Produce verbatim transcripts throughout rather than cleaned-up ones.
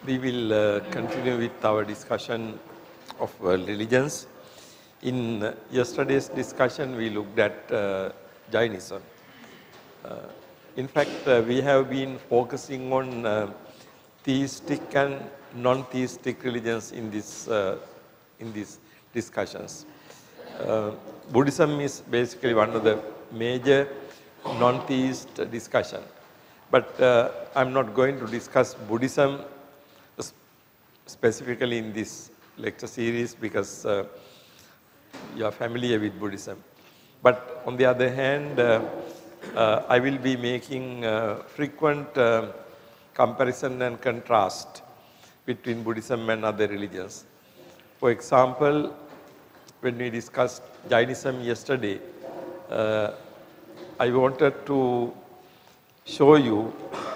we will uh, continue with our discussion of world religions. In uh, yesterday's discussion, we looked at uh, Jainism. Uh, in fact, uh, we have been focusing on uh, theistic and non-theistic religions in this uh, in these discussions. Uh, Buddhism is basically one of the major non-theist discussion. But uh, I'm not going to discuss Buddhism specifically in this lecture series because uh, you are familiar with Buddhism. But on the other hand, uh, uh, I will be making uh, frequent uh, comparison and contrast between Buddhism and other religions. For example, when we discussed Jainism yesterday, uh, I wanted to show you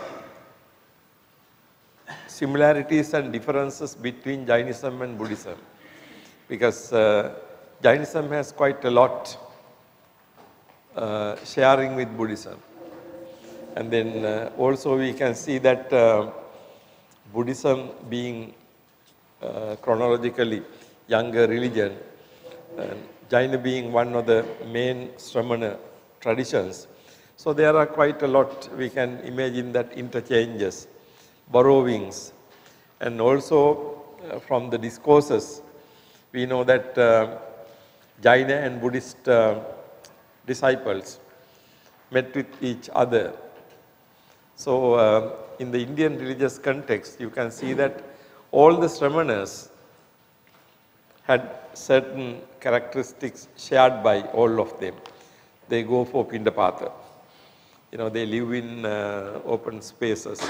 similarities and differences between Jainism and Buddhism, because uh, Jainism has quite a lot uh, sharing with Buddhism. And then uh, also we can see that uh, Buddhism being uh, chronologically younger religion, and Jaina being one of the main Shramana traditions. So there are quite a lot we can imagine that interchanges, borrowings, and also uh, from the discourses, we know that uh, Jaina and Buddhist uh, disciples met with each other. So uh, in the Indian religious context, you can see that all the Sramanas had certain characteristics shared by all of them. They go for Pindapata. You know, they live in uh, open spaces.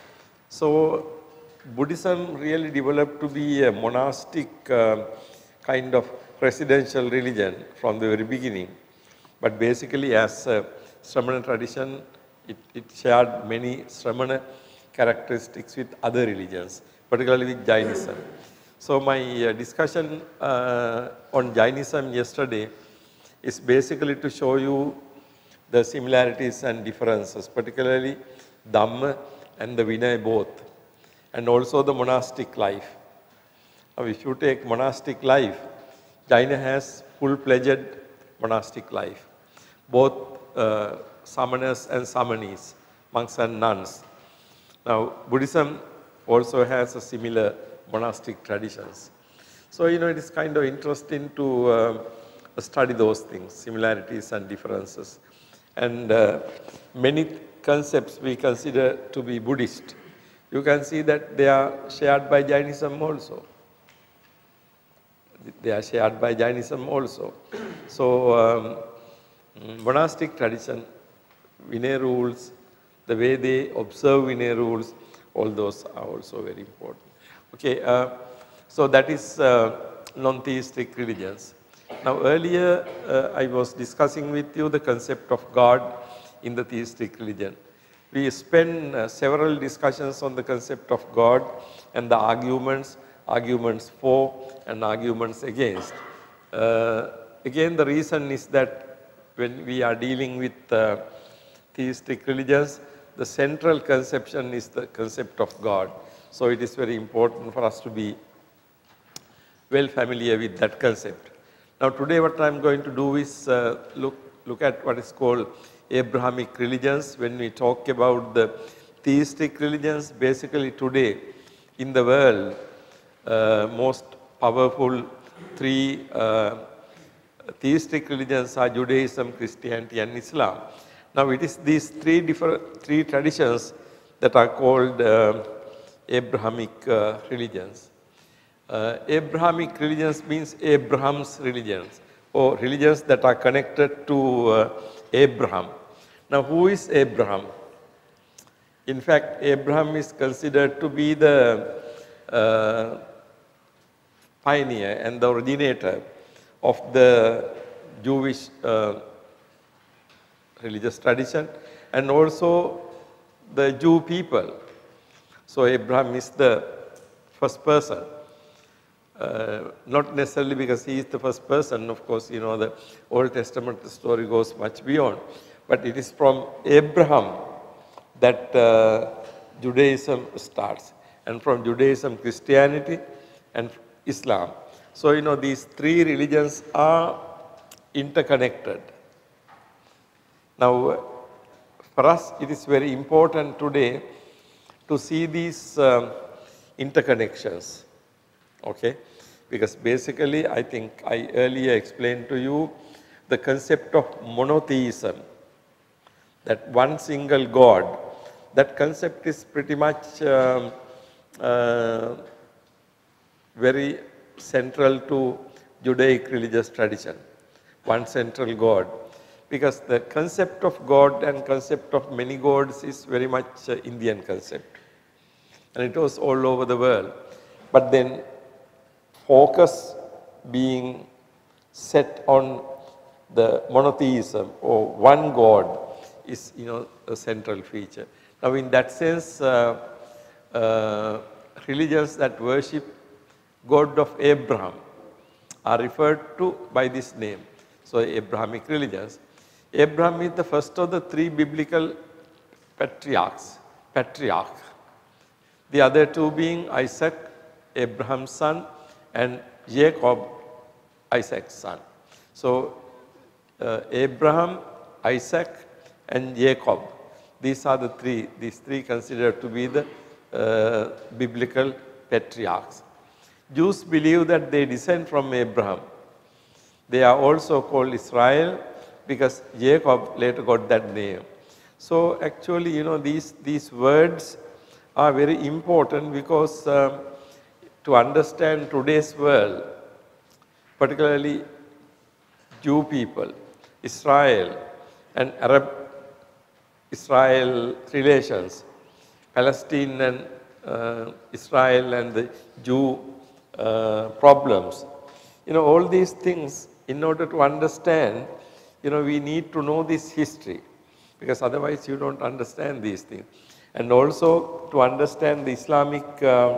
So Buddhism really developed to be a monastic uh, kind of residential religion from the very beginning. But basically as a Shramana tradition, it, it shared many Shramana characteristics with other religions, particularly with Jainism. So my uh, discussion uh, on Jainism yesterday is basically to show you the similarities and differences, particularly Dhamma and the Vinaya both, and also the monastic life. Now, if you take monastic life, Jaina has full-fledged monastic life, both uh, samanas and samanis, monks and nuns. Now, Buddhism also has a similar monastic traditions. So, you know, it is kind of interesting to uh, study those things, similarities and differences. And uh, many concepts we consider to be Buddhist, you can see that they are shared by Jainism also. They are shared by Jainism also. So um, monastic tradition, Vinaya rules, the way they observe Vinaya rules, all those are also very important. Okay, uh, so that is uh, non-theistic religions. Now earlier uh, I was discussing with you the concept of God in the theistic religion. We spent uh, several discussions on the concept of God and the arguments, arguments for and arguments against. Uh, again, the reason is that when we are dealing with uh, theistic religions, the central conception is the concept of God. So it is very important for us to be well familiar with that concept. Now today what I am going to do is uh, look, look at what is called Abrahamic religions. When we talk about the theistic religions, basically today in the world, uh, most powerful three uh, theistic religions are Judaism, Christianity and Islam. Now it is these three different three traditions that are called uh, Abrahamic uh, religions. Uh, Abrahamic religions means Abraham's religions, or religions that are connected to uh, Abraham. Now who is Abraham? In fact, Abraham is considered to be the uh, pioneer and the originator of the Jewish uh, religious tradition and also the Jew people. So Abraham is the first person. Uh, not necessarily because he is the first person, of course, you know, the Old Testament story goes much beyond. But it is from Abraham that uh, Judaism starts. and from Judaism, Christianity, and Islam. So, you know, these three religions are interconnected. Now, for us, it is very important today to see these um, interconnections, okay? Because basically, I think I earlier explained to you the concept of monotheism, that one single God. That concept is pretty much um, uh, very central to Judaic religious tradition, one central God. Because the concept of God and concept of many gods is very much uh, Indian concept. And it was all over the world. But then focus being set on the monotheism or one God is, you know, a central feature. Now in that sense, uh, uh, religions that worship God of Abraham are referred to by this name. So Abrahamic religions. Abraham is the first of the three biblical patriarchs, patriarch. The other two being Isaac, Abraham's son, and Jacob, Isaac's son. So uh, Abraham, Isaac, and Jacob, these are the three, these three considered to be the uh, biblical patriarchs. Jews believe that they descend from Abraham. They are also called Israel because Jacob later got that name. So actually, you know, these, these words are very important because um, to understand today's world, particularly Jew people, Israel and Arab Israel relations, Palestine and uh, Israel and the Jew uh, problems. You know, all these things, in order to understand, you know, we need to know this history, because otherwise you don't understand these things. And also to understand the Islamic uh,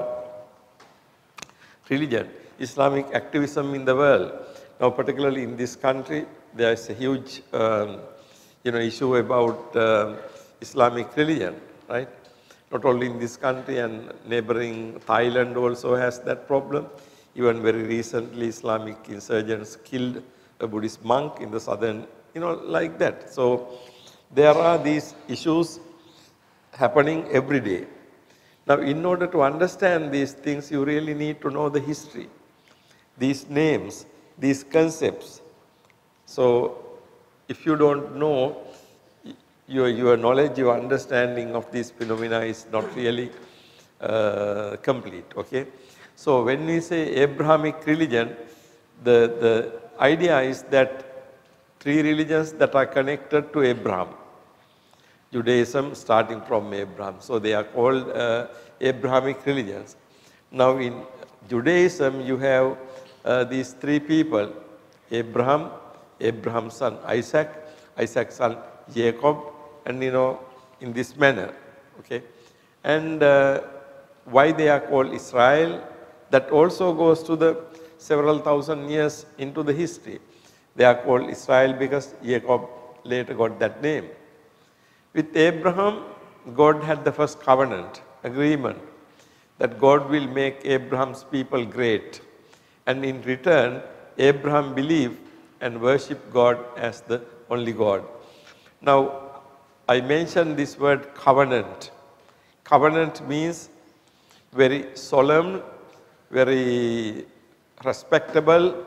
religion, Islamic activism in the world. Now, particularly in this country, there is a huge um, you know, issue about uh, Islamic religion, right? Not only in this country, and neighboring Thailand also has that problem. Even very recently, Islamic insurgents killed a Buddhist monk in the southern, you know, like that. So there are these issues happening every day. Now, in order to understand these things, you really need to know the history, these names, these concepts. So if you don't know, your, your knowledge, your understanding of these phenomena is not really uh, complete, okay? So when we say Abrahamic religion, the, the idea is that three religions that are connected to Abraham. Judaism starting from Abraham. So they are called uh, Abrahamic religions. Now in Judaism, you have uh, these three people, Abraham, Abraham's son Isaac, Isaac's son Jacob, and you know, in this manner, okay? And uh, why they are called Israel, that also goes to the several thousand years into the history. They are called Israel because Jacob later got that name. With Abraham, God had the first covenant, agreement, that God will make Abraham's people great. And in return, Abraham believed and worshiped God as the only God. Now, I mentioned this word covenant. Covenant means very solemn, very respectable,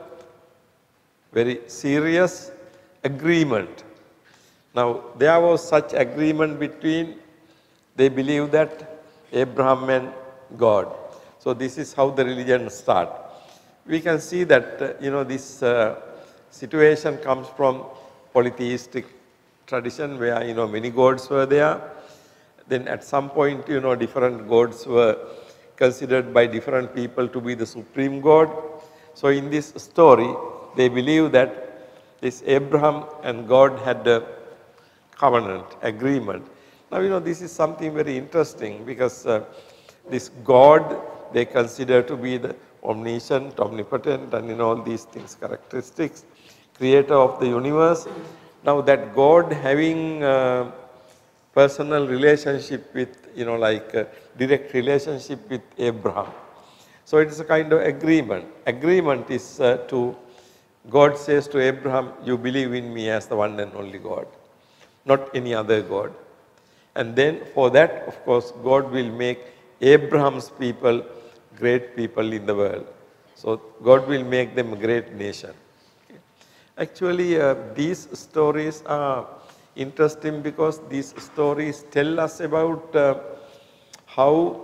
very serious agreement. Now, there was such agreement between, they believe that Abraham and God. So this is how the religion starts. We can see that, uh, you know, this uh, situation comes from polytheistic tradition where, you know, many gods were there. Then at some point, you know, different gods were considered by different people to be the supreme God. So in this story, they believe that this Abraham and God had a covenant, agreement. Now, you know, this is something very interesting because uh, this God, they consider to be the omniscient, omnipotent, and you know, all these things, characteristics, creator of the universe. Now, that God having uh, personal relationship with, you know, like uh, direct relationship with Abraham. So it is a kind of agreement. Agreement is uh, to, God says to Abraham, you believe in me as the one and only God, not any other God. And then for that, of course, God will make Abraham's people great people in the world. So God will make them a great nation. Okay. Actually, uh, these stories are interesting because these stories tell us about uh, how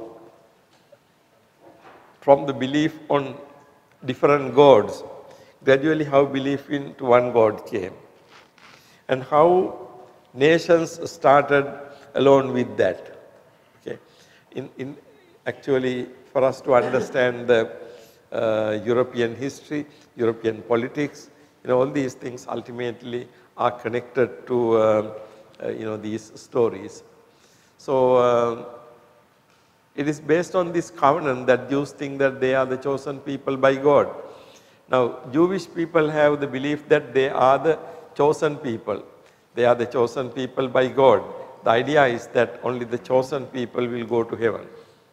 from the belief on different gods, gradually how belief into one God came. And how nations started along with that. Okay. In, in actually, for us to understand the uh, European history, European politics, you know, all these things ultimately are connected to uh, uh, you know, these stories. So uh, it is based on this covenant that Jews think that they are the chosen people by God. Now, Jewish people have the belief that they are the chosen people. They are the chosen people by God. The idea is that only the chosen people will go to heaven.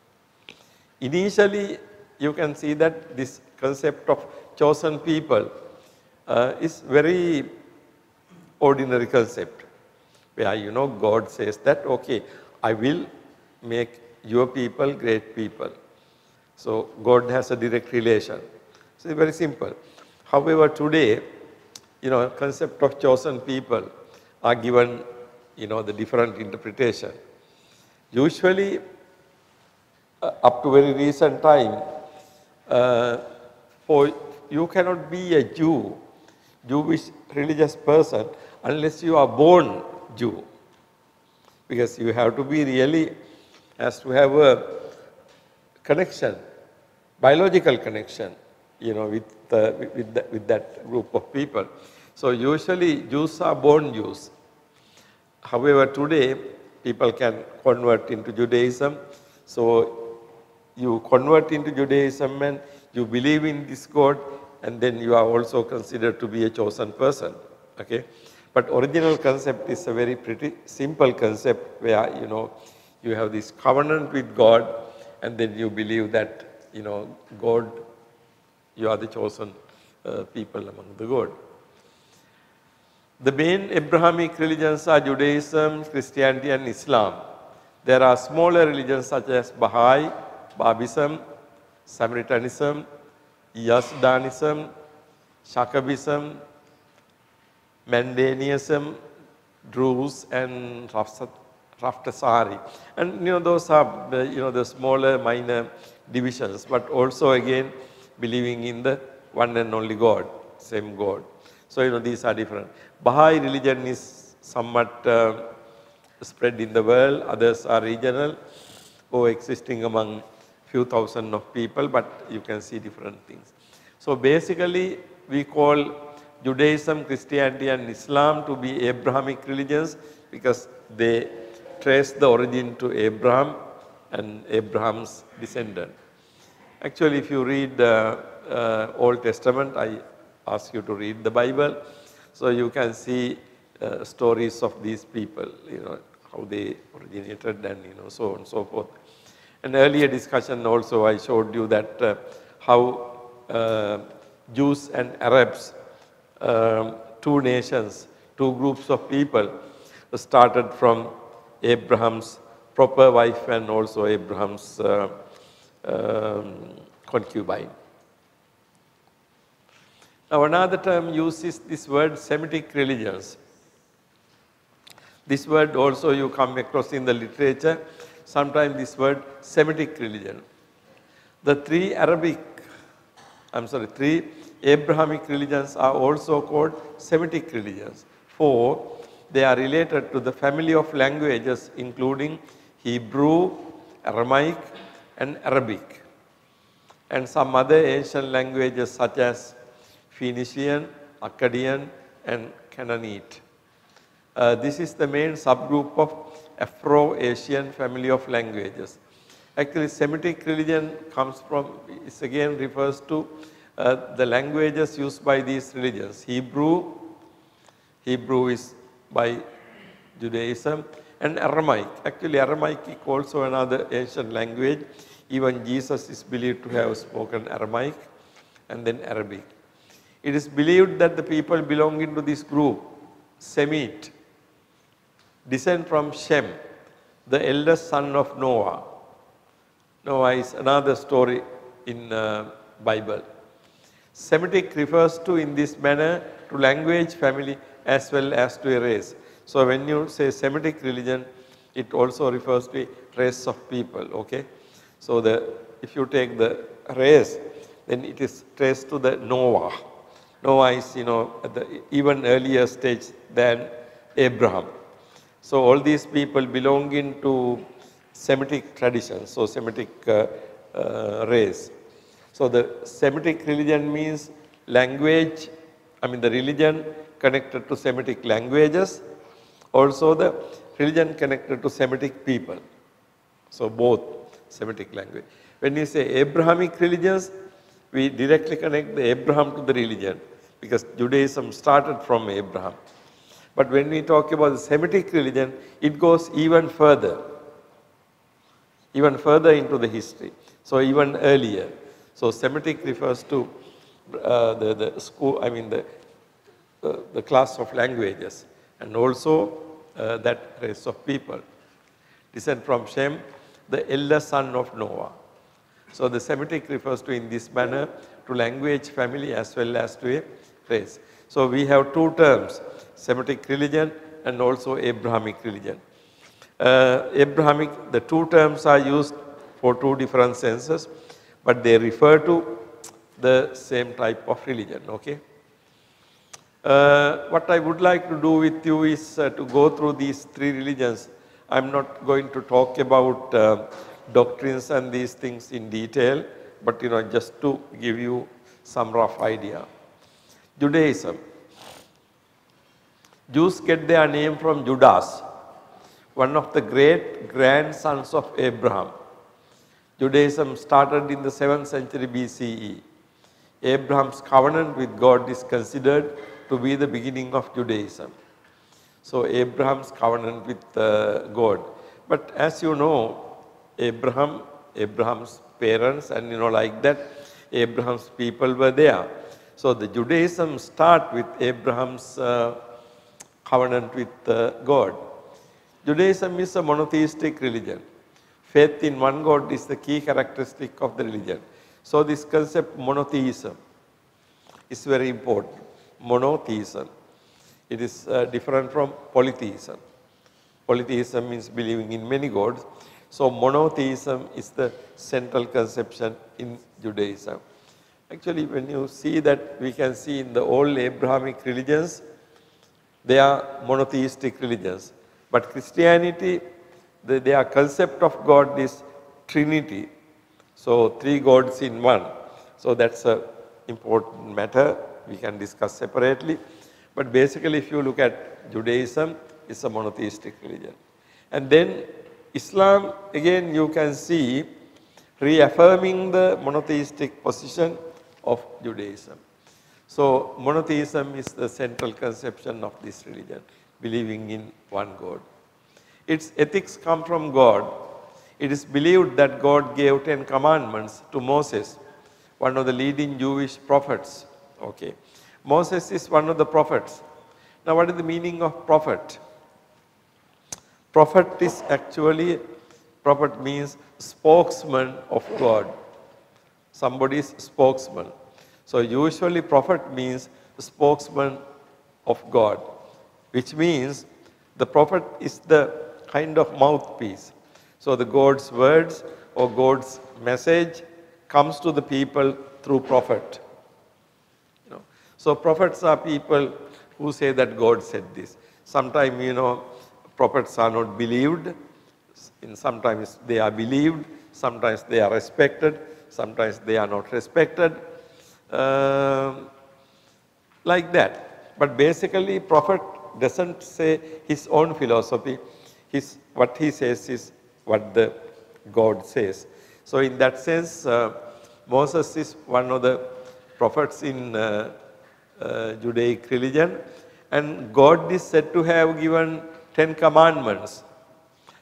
Initially, you can see that this concept of chosen people uh, is very ordinary concept, where, you know, God says that, okay, I will make your people great people. So God has a direct relation. So it's very simple. However, today, you know, concept of chosen people are given, you know, the different interpretation. Usually, uh, up to very recent time, uh, for you cannot be a Jew, Jewish religious person, unless you are born Jew, because you have to be really, has to have a connection, biological connection, you know, with uh, with, the, with that group of people. So usually Jews are born Jews. However, today people can convert into Judaism. So you convert into Judaism and you believe in this God, and then you are also considered to be a chosen person. Okay, but original concept is a very pretty simple concept where, you know, you have this covenant with God, and then you believe that, you know, God, you are the chosen uh, people among the God. The main Abrahamic religions are Judaism, Christianity and Islam. There are smaller religions such as Baha'i, Babism, Samaritanism, Yazdanism, Shakabism, Mandaeanism, Druze and Raftasari. And, you know, those are, you know, the smaller minor divisions, but also again believing in the one and only God, same God. So, you know, these are different. Baha'i religion is somewhat uh, spread in the world, others are regional, coexisting among few thousand of people, but you can see different things. So basically, we call Judaism, Christianity and Islam to be Abrahamic religions because they trace the origin to Abraham and Abraham's descendant. Actually, if you read the uh, Old Testament, I ask you to read the Bible, so you can see uh, stories of these people, you know, how they originated and, you know, so on and so forth. An earlier discussion also I showed you that uh, how uh, Jews and Arabs, um, two nations, two groups of people started from Abraham's proper wife and also Abraham's uh, um, concubine. Now another term uses this word Semitic religions. This word also you come across in the literature, sometimes this word Semitic religion. The three Arabic, I'm sorry, three Abrahamic religions are also called Semitic religions, for they are related to the family of languages including Hebrew, Aramaic and Arabic, and some other ancient languages such as Phoenician, Akkadian and Canaanite. Uh, this is the main subgroup of Afro-Asian family of languages. Actually, Semitic religion comes from, it again refers to uh, the languages used by these religions. Hebrew, Hebrew is by Judaism, and Aramaic. Actually, Aramaic is also another ancient language. Even Jesus is believed to have spoken Aramaic and then Arabic. It is believed that the people belonging to this group, Semite, descend from Shem, the eldest son of Noah. Noah is another story in uh, Bible. Semitic refers to in this manner to language, family as well as to a race. So when you say Semitic religion, it also refers to a race of people, okay. So the, if you take the race, then it is traced to the Noah. Noah is, you know, at the even earlier stage than Abraham. So all these people belonging to Semitic traditions, so Semitic uh, uh, race. So the Semitic religion means language, I mean the religion connected to Semitic languages, also the religion connected to Semitic people. So both Semitic language. When you say Abrahamic religions, we directly connect the Abraham to the religion because Judaism started from Abraham. But when we talk about the Semitic religion, it goes even further, even further into the history. So even earlier. So Semitic refers to uh, the, the school, I mean the, uh, the class of languages and also uh, that race of people. Descend from Shem, the eldest son of Noah. So the Semitic refers to in this manner to language, family as well as to a race. So we have two terms, Semitic religion and also Abrahamic religion. Uh, Abrahamic, the two terms are used for two different senses, but they refer to the same type of religion, okay. Uh, what I would like to do with you is uh, to go through these three religions. I'm not going to talk about uh, doctrines and these things in detail, but you know, just to give you some rough idea. Judaism. Jews get their name from Judas, one of the great grandsons of Abraham. Judaism started in the seventh century B C E. Abraham's covenant with God is considered to be the beginning of Judaism. So Abraham's covenant with uh, God. But as you know, Abraham, Abraham's parents and you know like that, Abraham's people were there. So the Judaism start with Abraham's uh, covenant with uh, God. Judaism is a monotheistic religion. Faith in one God is the key characteristic of the religion. So this concept monotheism is very important. Monotheism. It is uh, different from polytheism. Polytheism means believing in many gods. So monotheism is the central conception in Judaism. Actually, when you see that, we can see in the old Abrahamic religions, they are monotheistic religions. But Christianity, the, their concept of God is Trinity. So three gods in one. So that's an important matter. We can discuss separately. But basically, if you look at Judaism, it's a monotheistic religion. And then Islam, again, you can see reaffirming the monotheistic position of Judaism. So monotheism is the central conception of this religion, believing in one God. Its ethics come from God. It is believed that God gave ten commandments to Moses, one of the leading Jewish prophets. Okay. Moses is one of the prophets. Now what is the meaning of prophet? Prophet is actually, prophet means spokesman of God. Somebody's spokesman. So usually prophet means spokesman of God, which means the prophet is the kind of mouthpiece. So the God's words or God's message comes to the people through prophet. You know, so prophets are people who say that God said this. Sometimes, you know, prophets are not believed. In sometimes they are believed. Sometimes they are respected. Sometimes they are not respected. Uh, like that. But basically, prophet doesn't say his own philosophy. His, what he says is what the God says. So in that sense, uh, Moses is one of the prophets in uh, uh, Judaic religion, and God is said to have given ten commandments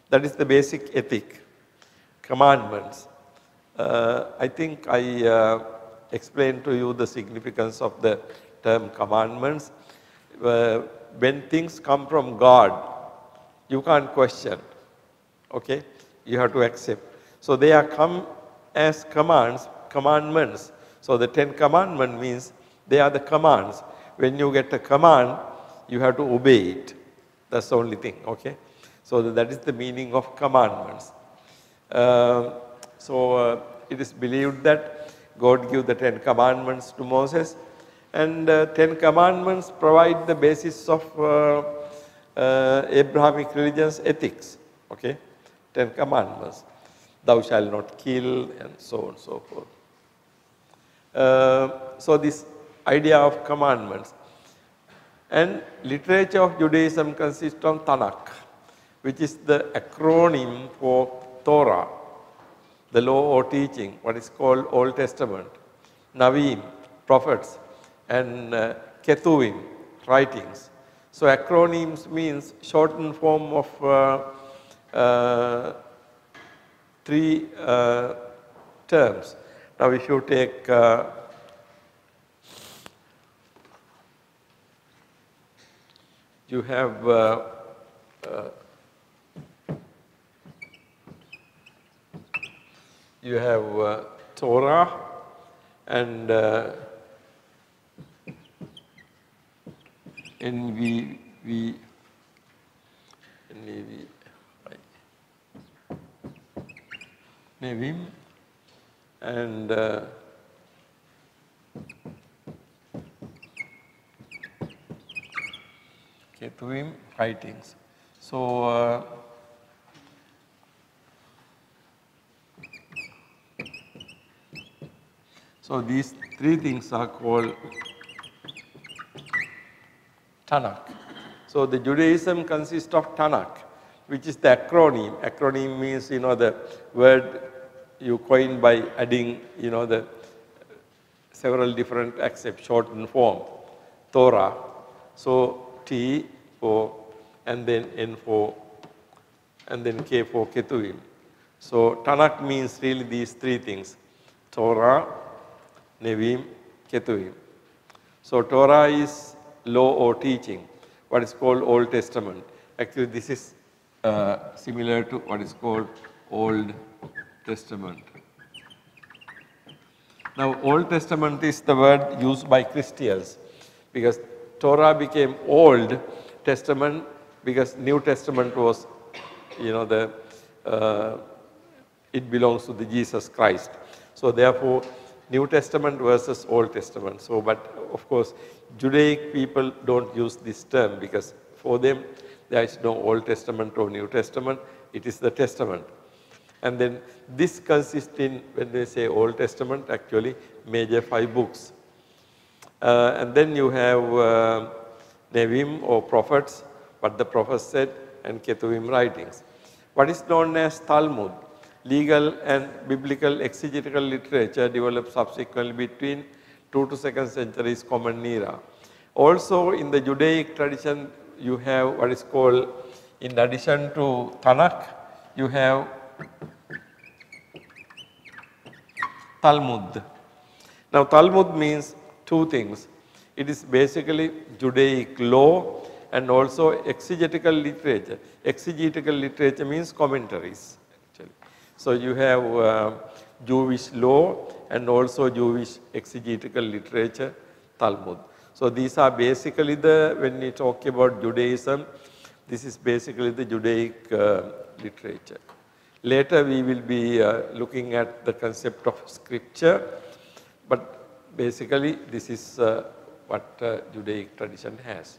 That is the basic ethic, commandments. Uh, I think I uh, explained to you the significance of the term commandments. Uh, when things come from God, you can't question, okay? You have to accept. So they are come as commands, commandments. So the Ten Commandments means they are the commands. When you get a command, you have to obey it. That's the only thing, okay? So that is the meaning of commandments. Uh, so uh, it is believed that God gave the Ten Commandments to Moses, and uh, Ten Commandments provide the basis of uh, uh, Abrahamic religion's ethics, okay? Ten Commandments. Thou shalt not kill, and so on and so forth. Uh, so this idea of commandments. And literature of Judaism consists of Tanakh, which is the acronym for Torah, the law or teaching, what is called Old Testament, Navim, prophets, and uh, Ketuvim, writings. So acronyms means shortened form of uh, uh, three uh, terms. Now if you take uh, you have uh, uh, you have uh, Torah and uh, N V V N V V Nevim and uh, Ketuvim writings. So uh, so these three things are called Tanakh. So the Judaism consists of Tanakh, which is the acronym. Acronym means, you know, the word you coin by adding, you know, the several different except shortened form. Torah. So T for, and then N for, and then K for Ketuvim. So Tanakh means really these three things: Torah, Nevim, Ketuvim. So Torah is law or teaching, what is called Old Testament. Actually, this is uh, similar to what is called Old Testament. Now, Old Testament is the word used by Christians because Torah became Old Testament because New Testament was, you know, the uh, it belongs to the Jesus Christ. So therefore, New Testament versus Old Testament. So, but of course, Judaic people don't use this term because for them there is no Old Testament or New Testament. It is the Testament. And then this consists in, when they say Old Testament, actually major five books. Uh, and then you have uh, Nevim or prophets, what the prophets said, and Ketuvim writings. What is known as Talmud, legal and biblical exegetical literature developed subsequently between two to second centuries Common Era. Also in the Judaic tradition, you have what is called, in addition to Tanakh, you have Talmud. Now Talmud means two things. It is basically Judaic law and also exegetical literature. Exegetical literature means commentaries actually. So you have uh, Jewish law and also Jewish exegetical literature, Talmud. So these are basically the, when we talk about Judaism, this is basically the Judaic uh, literature. Later we will be uh, looking at the concept of scripture, but basically this is uh, what uh, Judaic tradition has.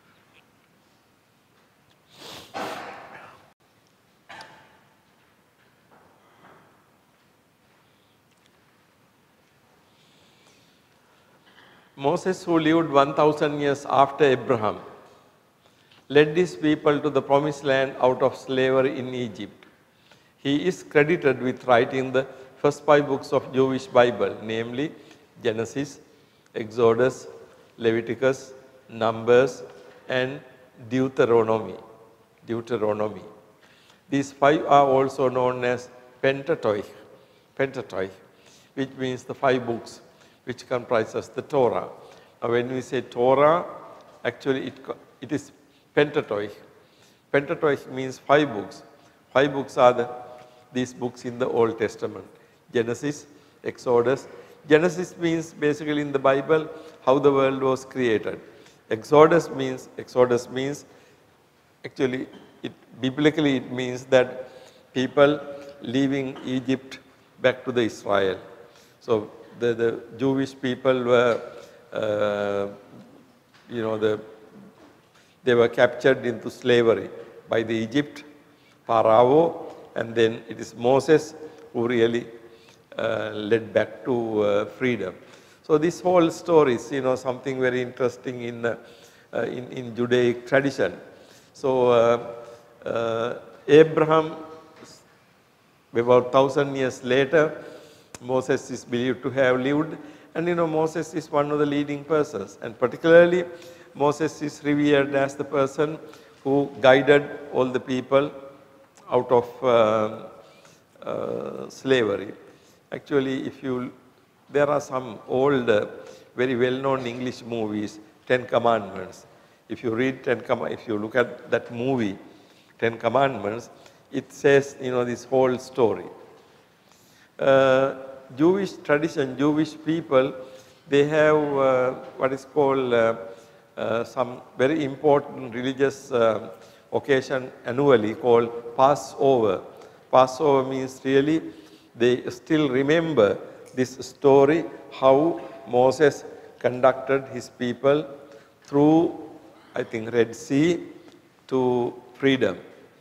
Moses, who lived one thousand years after Abraham, led his people to the promised land out of slavery in Egypt. He is credited with writing the first five books of Jewish Bible, namely Genesis, Exodus, Leviticus, Numbers, and Deuteronomy. Deuteronomy. These five are also known as Pentateuch, Pentateuch, which means the five books which comprises the Torah. Now when we say Torah, actually it, it is Pentateuch. Pentateuch means five books. Five books are the, these books in the Old Testament. Genesis, Exodus. Genesis means basically in the Bible how the world was created. Exodus means, Exodus means actually it, biblically it means that people leaving Egypt back to the Israel. So the, the Jewish people were, uh, you know, the, they were captured into slavery by the Egypt, Pharaoh, and then it is Moses who really uh, led back to uh, freedom. So this whole story is, you know, something very interesting in, uh, uh, in, in Judaic tradition. So uh, uh, Abraham, about thousand years later, Moses is believed to have lived, and you know Moses is one of the leading persons, and particularly Moses is revered as the person who guided all the people out of uh, uh, slavery. Actually, if you, there are some old, uh, very well-known English movies, Ten Commandments. If you read Ten Com- if you look at that movie, Ten Commandments, it says, you know, this whole story. Uh, Jewish tradition, Jewish people, they have uh, what is called uh, uh, some very important religious uh, occasion annually called Passover. Passover means really they still remember this story, how Moses conducted his people through, I think, Red Sea to freedom.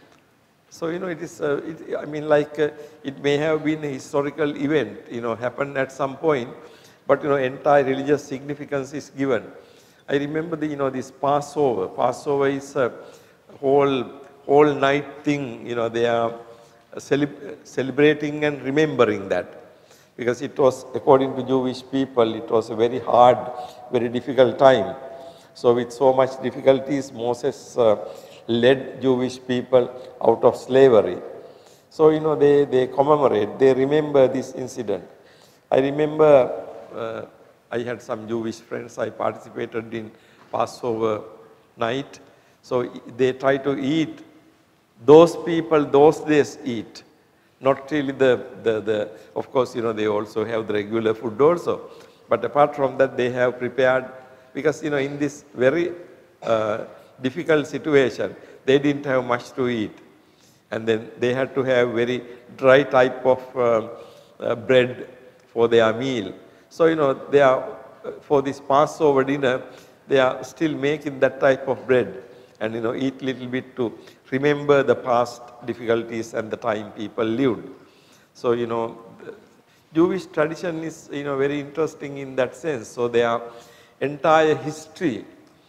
So, you know, it is, uh, it, I mean, like, uh, it may have been a historical event, you know, happened at some point, but, you know, entire religious significance is given. I remember, the, you know, this Passover. Passover is a whole, whole night thing, you know, they are cele celebrating and remembering that. Because it was, according to Jewish people, it was a very hard, very difficult time. So with so much difficulties, Moses uh, led Jewish people out of slavery. So, you know, they, they commemorate, they remember this incident. I remember uh, I had some Jewish friends, I participated in Passover night. So they try to eat, those people those days eat. Not really the, the, the, of course, you know, they also have the regular food also. But apart from that, they have prepared, because, you know, in this very uh, difficult situation, they didn't have much to eat. And then they had to have very dry type of uh, uh, bread for their meal. So, you know, they are, for this Passover dinner, they are still making that type of bread and, you know, eat little bit to remember the past difficulties and the time people lived. So, you know, Jewish tradition is, you know, very interesting in that sense. So their entire history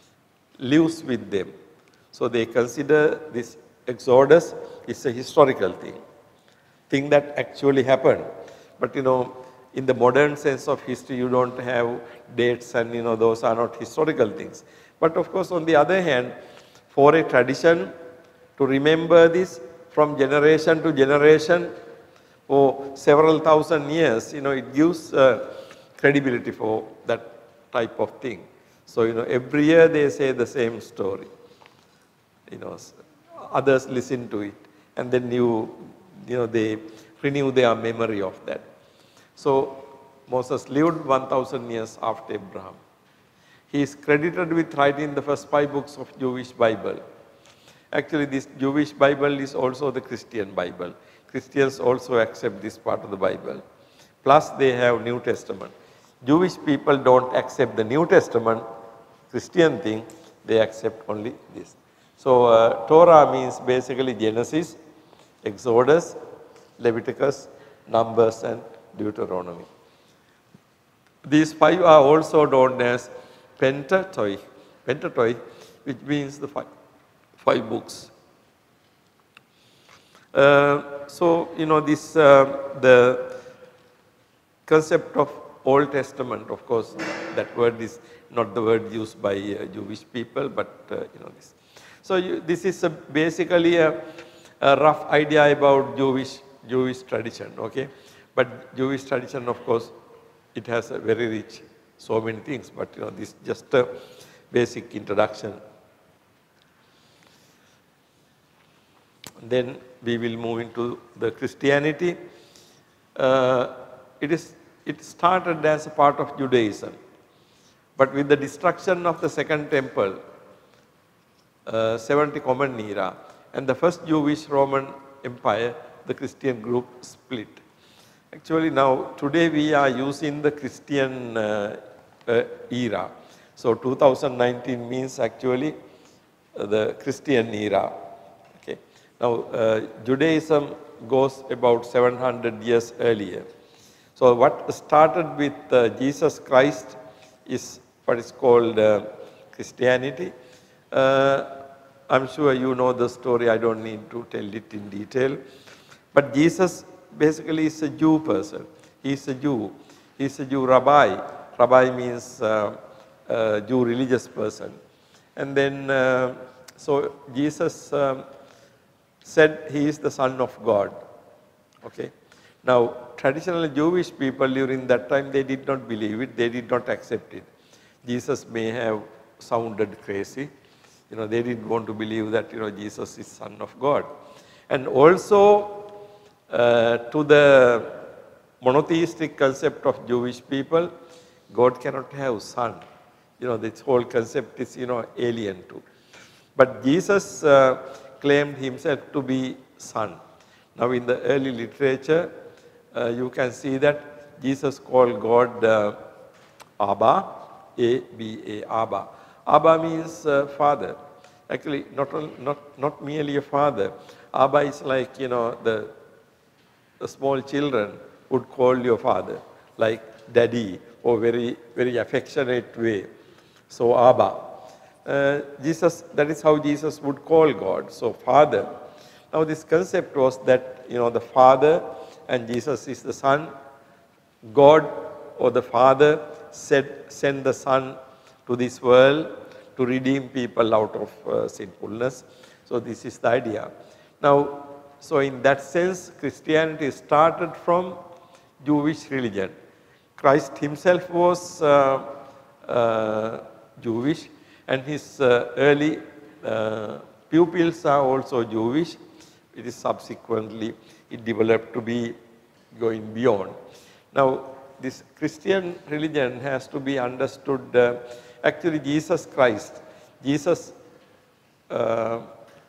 lives with them. So they consider this Exodus is a historical thing, thing that actually happened. But, you know, in the modern sense of history, you don't have dates and, you know, those are not historical things. But of course, on the other hand, for a tradition to remember this from generation to generation for several thousand years, you know, it gives uh, credibility for that type of thing. So, you know, every year they say the same story. You know, others listen to it, and then you, you know, they renew their memory of that. So, Moses lived one thousand years after Abraham. He is credited with writing the first five books of Jewish Bible. Actually, this Jewish Bible is also the Christian Bible. Christians also accept this part of the Bible. Plus, they have New Testament. Jewish people don't accept the New Testament, Christian thing, they accept only this. So, uh, Torah means basically Genesis, Exodus, Leviticus, Numbers, and Deuteronomy. These five are also known as Pentateuch, Pentateuch, which means the five, five books. Uh, so, you know, this, uh, the concept of Old Testament, of course, that word is not the word used by uh, Jewish people, but, uh, you know, this. So, you, this is a basically a, a rough idea about Jewish, Jewish tradition, okay. But Jewish tradition, of course, it has a very rich, so many things, but you know, this is just a basic introduction. Then we will move into the Christianity. Uh, it is it started as a part of Judaism, but with the destruction of the Second Temple, uh, seventy Common Era, and the first Jewish Roman Empire, the Christian group split. Actually, now today we are using the Christian uh, uh, era. So two thousand nineteen means actually uh, the Christian era. Now, uh, Judaism goes about seven hundred years earlier. So, what started with uh, Jesus Christ is what is called uh, Christianity. Uh, I'm sure you know the story, I don't need to tell it in detail. But Jesus basically is a Jew person. He is a Jew. He is a Jew rabbi. Rabbi means uh, uh, Jew religious person. And then, uh, so Jesus um, said he is the Son of God. Okay. Now, traditional Jewish people during that time, they did not believe it, they did not accept it. Jesus may have sounded crazy. You know, they didn't want to believe that, you know, Jesus is Son of God. And also, uh, to the monotheistic concept of Jewish people, God cannot have son. You know, this whole concept is, you know, alien to. But Jesus uh, claimed himself to be son. Now in the early literature, uh, you can see that Jesus called God uh, Abba, A B A, Abba. Abba means uh, father. Actually, not, not, not merely a father. Abba is like, you know, the, the small children would call your father, like daddy, or very, very affectionate way. So Abba. Uh, Jesus, that is how Jesus would call God, so Father. Now this concept was that, you know, the Father and Jesus is the Son. God or the Father said, send the Son to this world to redeem people out of uh, sinfulness. So this is the idea. Now, so in that sense, Christianity started from Jewish religion. Christ himself was uh, uh, Jewish, and his uh, early uh, pupils are also Jewish. It is subsequently, it developed to be going beyond. Now, this Christian religion has to be understood, uh, actually Jesus Christ, Jesus uh,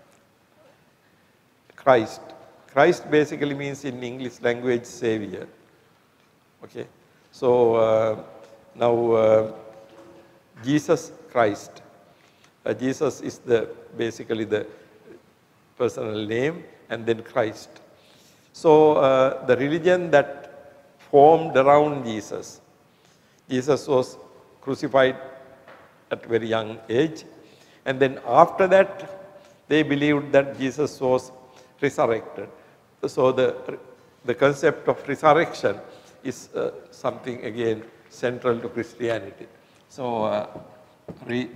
Christ. Christ basically means in English language Savior. Okay. So uh, now uh, Jesus Christ. Uh, Jesus is the basically the personal name, and then Christ. So uh, the religion that formed around Jesus. Jesus was crucified at a very young age, and then after that they believed that Jesus was resurrected. So the, the concept of resurrection is uh, something again central to Christianity. So uh, re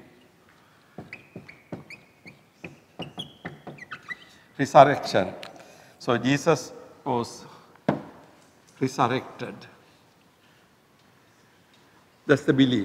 resurrection. So Jesus was resurrected. That's the belief.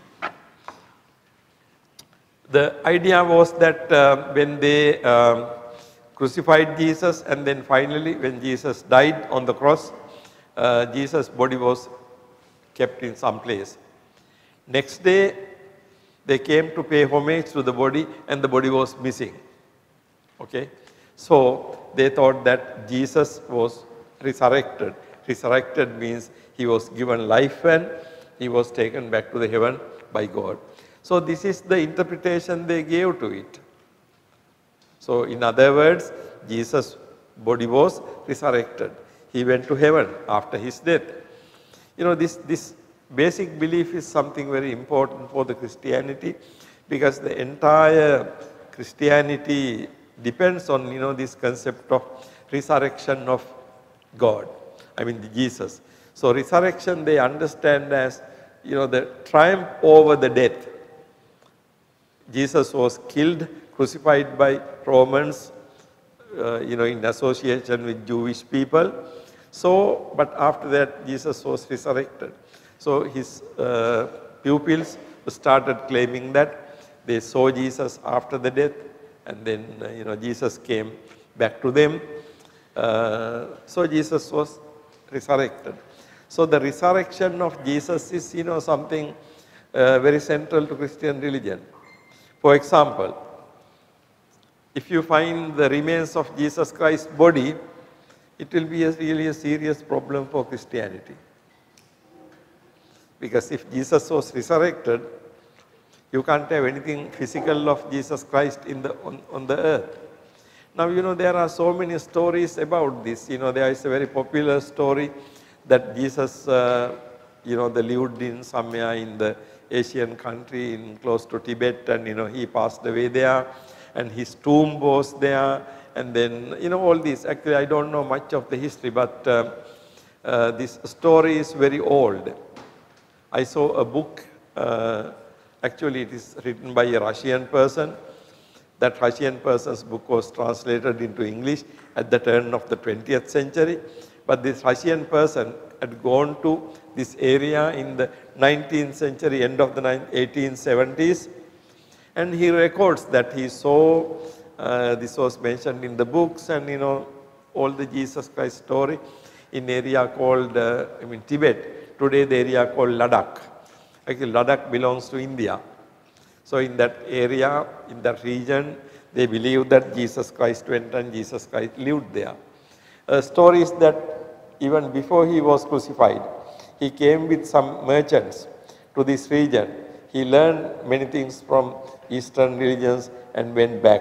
The idea was that uh, when they um, crucified Jesus, and then finally when Jesus died on the cross, uh, Jesus' body was kept in some place. Next day, they came to pay homage to the body, and the body was missing. Okay? So they thought that Jesus was resurrected. Resurrected means he was given life and he was taken back to the heaven by God. So this is the interpretation they gave to it. So in other words, Jesus' body was resurrected. He went to heaven after his death. You know, this, this basic belief is something very important for the Christianity, because the entire Christianity depends on, you know, this concept of resurrection of God, I mean the Jesus. So resurrection they understand as, you know, the triumph over the death. Jesus was killed, crucified by Romans uh, you know, in association with Jewish people. So, but after that Jesus was resurrected. So his uh, pupils started claiming that they saw Jesus after the death, and then uh, you know, Jesus came back to them. Uh, so Jesus was resurrected. So the resurrection of Jesus is, you know, something uh, very central to Christian religion. For example, if you find the remains of Jesus Christ's body, it will be a really a serious problem for Christianity. Because if Jesus was resurrected, you can't have anything physical of Jesus Christ in the, on, on the earth. Now, you know, there are so many stories about this. You know, there is a very popular story that Jesus, uh, you know, they lived in somewhere in the Asian country in close to Tibet, and, you know, he passed away there, and his tomb was there, and then, you know, all this. Actually, I don't know much of the history, but uh, uh, this story is very old. I saw a book, uh, actually it is written by a Russian person. That Russian person's book was translated into English at the turn of the twentieth century. But this Russian person had gone to this area in the nineteenth century, end of the eighteen seventies. And he records that he saw, uh, this was mentioned in the books, and, you know, all the Jesus Christ story in area called, uh, I mean, Tibet. Today the area called Ladakh. Actually, Ladakh belongs to India. So in that area, in that region, they believe that Jesus Christ went and Jesus Christ lived there. A story is that even before he was crucified, he came with some merchants to this region. He learned many things from Eastern religions and went back.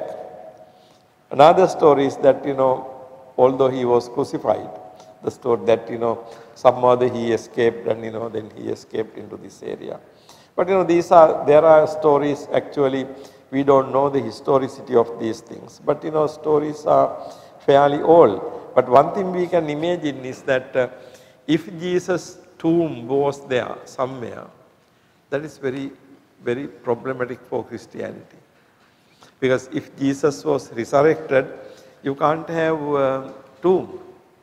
Another story is that, you know, although he was crucified, the story that, you know, somehow he escaped, and, you know, then he escaped into this area. But, you know, these are, there are stories, actually, we don't know the historicity of these things. But, you know, stories are fairly old. But one thing we can imagine is that uh, if Jesus' tomb was there somewhere, that is very, very problematic for Christianity. Because if Jesus was resurrected, you can't have a tomb,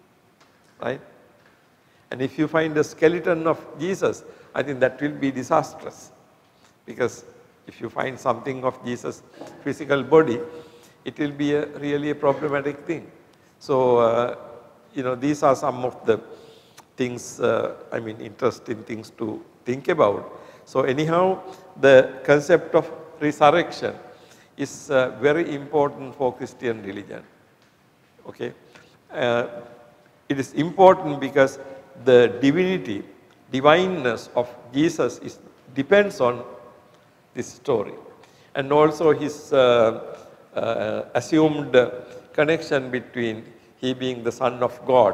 right? And if you find a skeleton of Jesus, I think that will be disastrous. Because if you find something of Jesus' physical body, it will be a really a problematic thing. So, uh, you know, these are some of the things, uh, I mean, interesting things to think about. So anyhow, the concept of resurrection is uh, very important for Christian religion. Okay? Uh, it is important because the divinity, divineness of Jesus is, depends on this story. And also his uh, uh, assumed connection between he being the Son of God,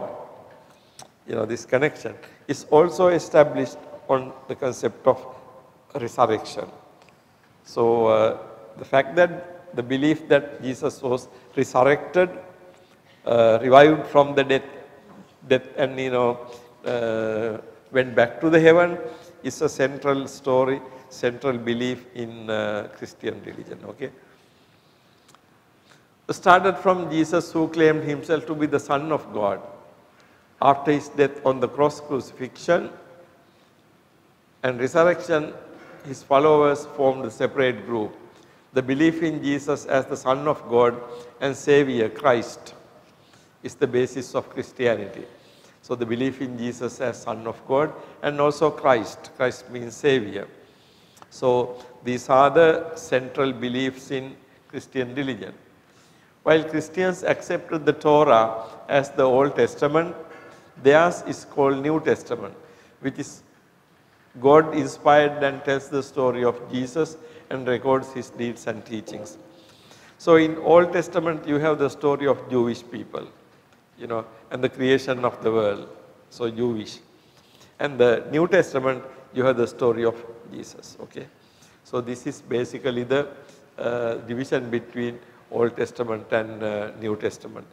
you know, this connection is also established on the concept of resurrection. So uh, the fact that the belief that Jesus was resurrected, uh, revived from the death, death and, you know, uh, went back to the heaven is a central story, central belief in uh, Christian religion. Okay. Started from Jesus, who claimed himself to be the Son of God. After his death on the cross, crucifixion and resurrection, his followers formed a separate group. The belief in Jesus as the Son of God and Savior, Christ, is the basis of Christianity. So the belief in Jesus as Son of God and also Christ. Christ means Savior. So these are the central beliefs in Christian religion. While Christians accepted the Torah as the Old Testament, theirs is called New Testament, which is God inspired and tells the story of Jesus and records his deeds and teachings. So in Old Testament, you have the story of Jewish people, you know, and the creation of the world, so Jewish. And the New Testament, you have the story of Jesus, okay. So this is basically the uh, division between Old Testament and uh, New Testament.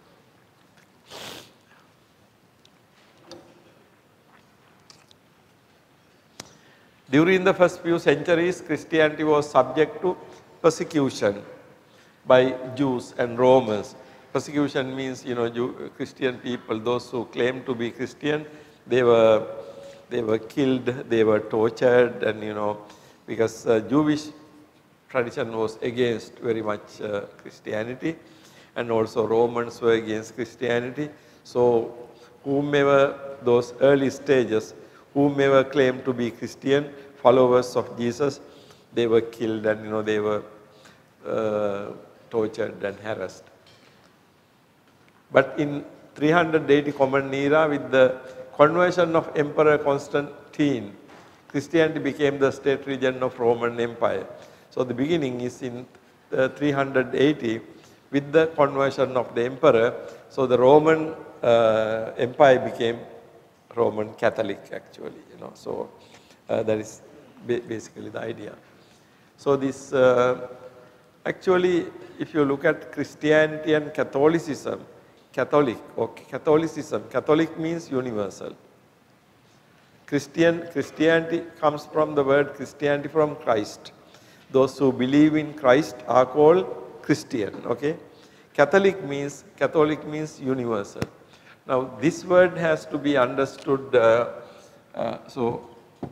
During the first few centuries, Christianity was subject to persecution by Jews and Romans Persecution means, you know, Jew, Christian people, those who claim to be Christian, they were, they were killed, they were tortured, and, you know, because uh, Jewish tradition was against very much uh, Christianity, and also Romans were against Christianity. So whomever, those early stages, whomever claimed to be Christian, followers of Jesus, they were killed, and, you know, they were uh, tortured and harassed. But in three hundred eighty Common Era, with the conversion of Emperor Constantine, Christianity became the state religion of Roman Empire. So the beginning is in uh, three hundred eighty with the conversion of the emperor. So the Roman uh, Empire became Roman Catholic actually, you know. So uh, that is ba basically the idea. So this uh, actually, if you look at Christianity and Catholicism, Catholic or Catholicism, Catholic means universal. Christian, Christianity comes from the word Christianity from Christ. Those who believe in Christ are called Christian, okay? Catholic means, Catholic means universal. Now this word has to be understood, uh, uh, so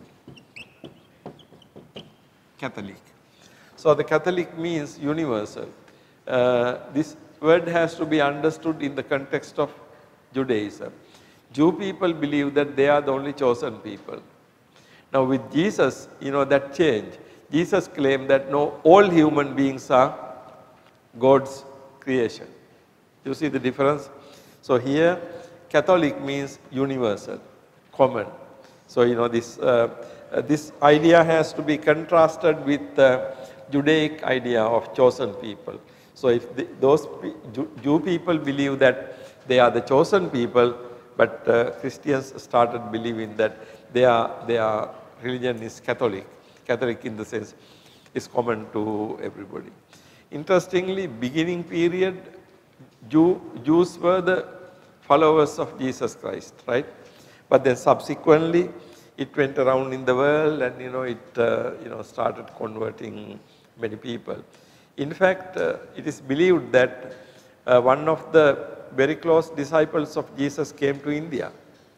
Catholic. So the Catholic means universal. Uh, this word has to be understood in the context of Judaism. Jew people believe that they are the only chosen people. Now with Jesus, you know, that changed. Jesus claimed that no, all human beings are God's creation. You see the difference? So here, Catholic means universal, common. So, you know, this, uh, uh, this idea has to be contrasted with the Judaic idea of chosen people. So if the, those Jew, Jew people believe that they are the chosen people, but uh, Christians started believing that they are, their religion is Catholic. Catholic in the sense is common to everybody. Interestingly, beginning period, Jew, Jews were the followers of Jesus Christ, right? But then subsequently, it went around in the world, and, you know, it uh, you know, started converting many people. In fact, uh, it is believed that uh, one of the very close disciples of Jesus came to India.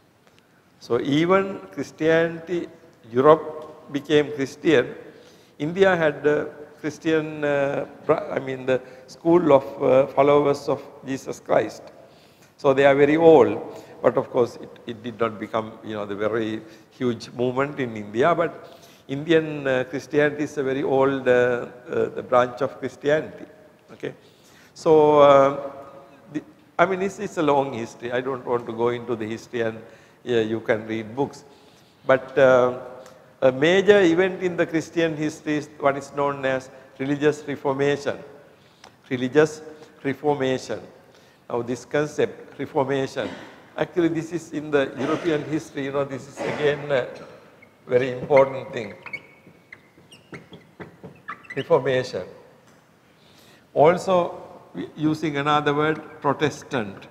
So even Christianity, Europe became Christian. India had uh, Christian, uh, I mean the school of uh, followers of Jesus Christ. So they are very old, but of course it, it did not become, you know, the very huge movement in India, but Indian uh, Christianity is a very old uh, uh, the branch of Christianity, okay. So, uh, the, I mean it's, it's a long history. I don't want to go into the history, and yeah, you can read books. But uh, a major event in the Christian history is what is known as religious reformation. Religious reformation. Now this concept, reformation, actually this is in the European history, you know, this is again a very important thing. Reformation. Also using another word, Protestant.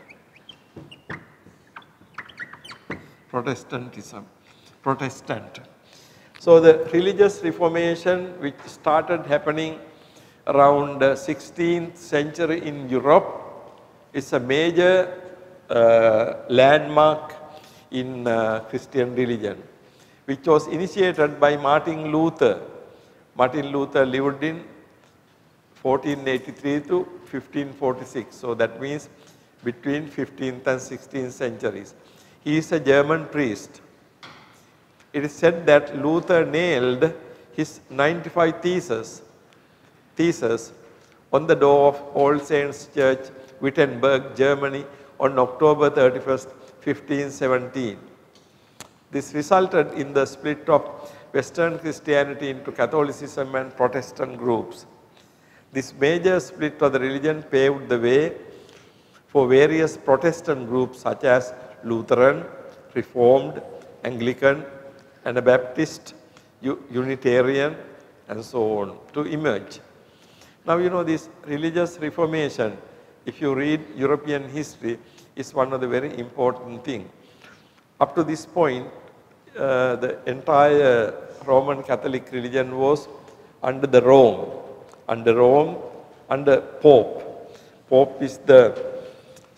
Protestantism. Protestant. So the religious reformation which started happening around the sixteenth century in Europe is a major uh, landmark in uh, Christian religion, which was initiated by Martin Luther. Martin Luther lived in fourteen eighty-three to fifteen forty-six. So that means between fifteenth and sixteenth centuries. He is a German priest. It is said that Luther nailed his ninety-five theses, theses on the door of All Saints Church, Wittenberg, Germany on October thirty-first, fifteen seventeen. This resulted in the split of Western Christianity into Catholicism and Protestant groups. This major split of the religion paved the way for various Protestant groups such as Lutheran, Reformed, Anglican, and a Baptist, Unitarian, and so on to emerge. Now, you know, this religious reformation, if you read European history, is one of the very important things. Up to this point, uh, the entire Roman Catholic religion was under the Rome, under Rome, under Pope. Pope is the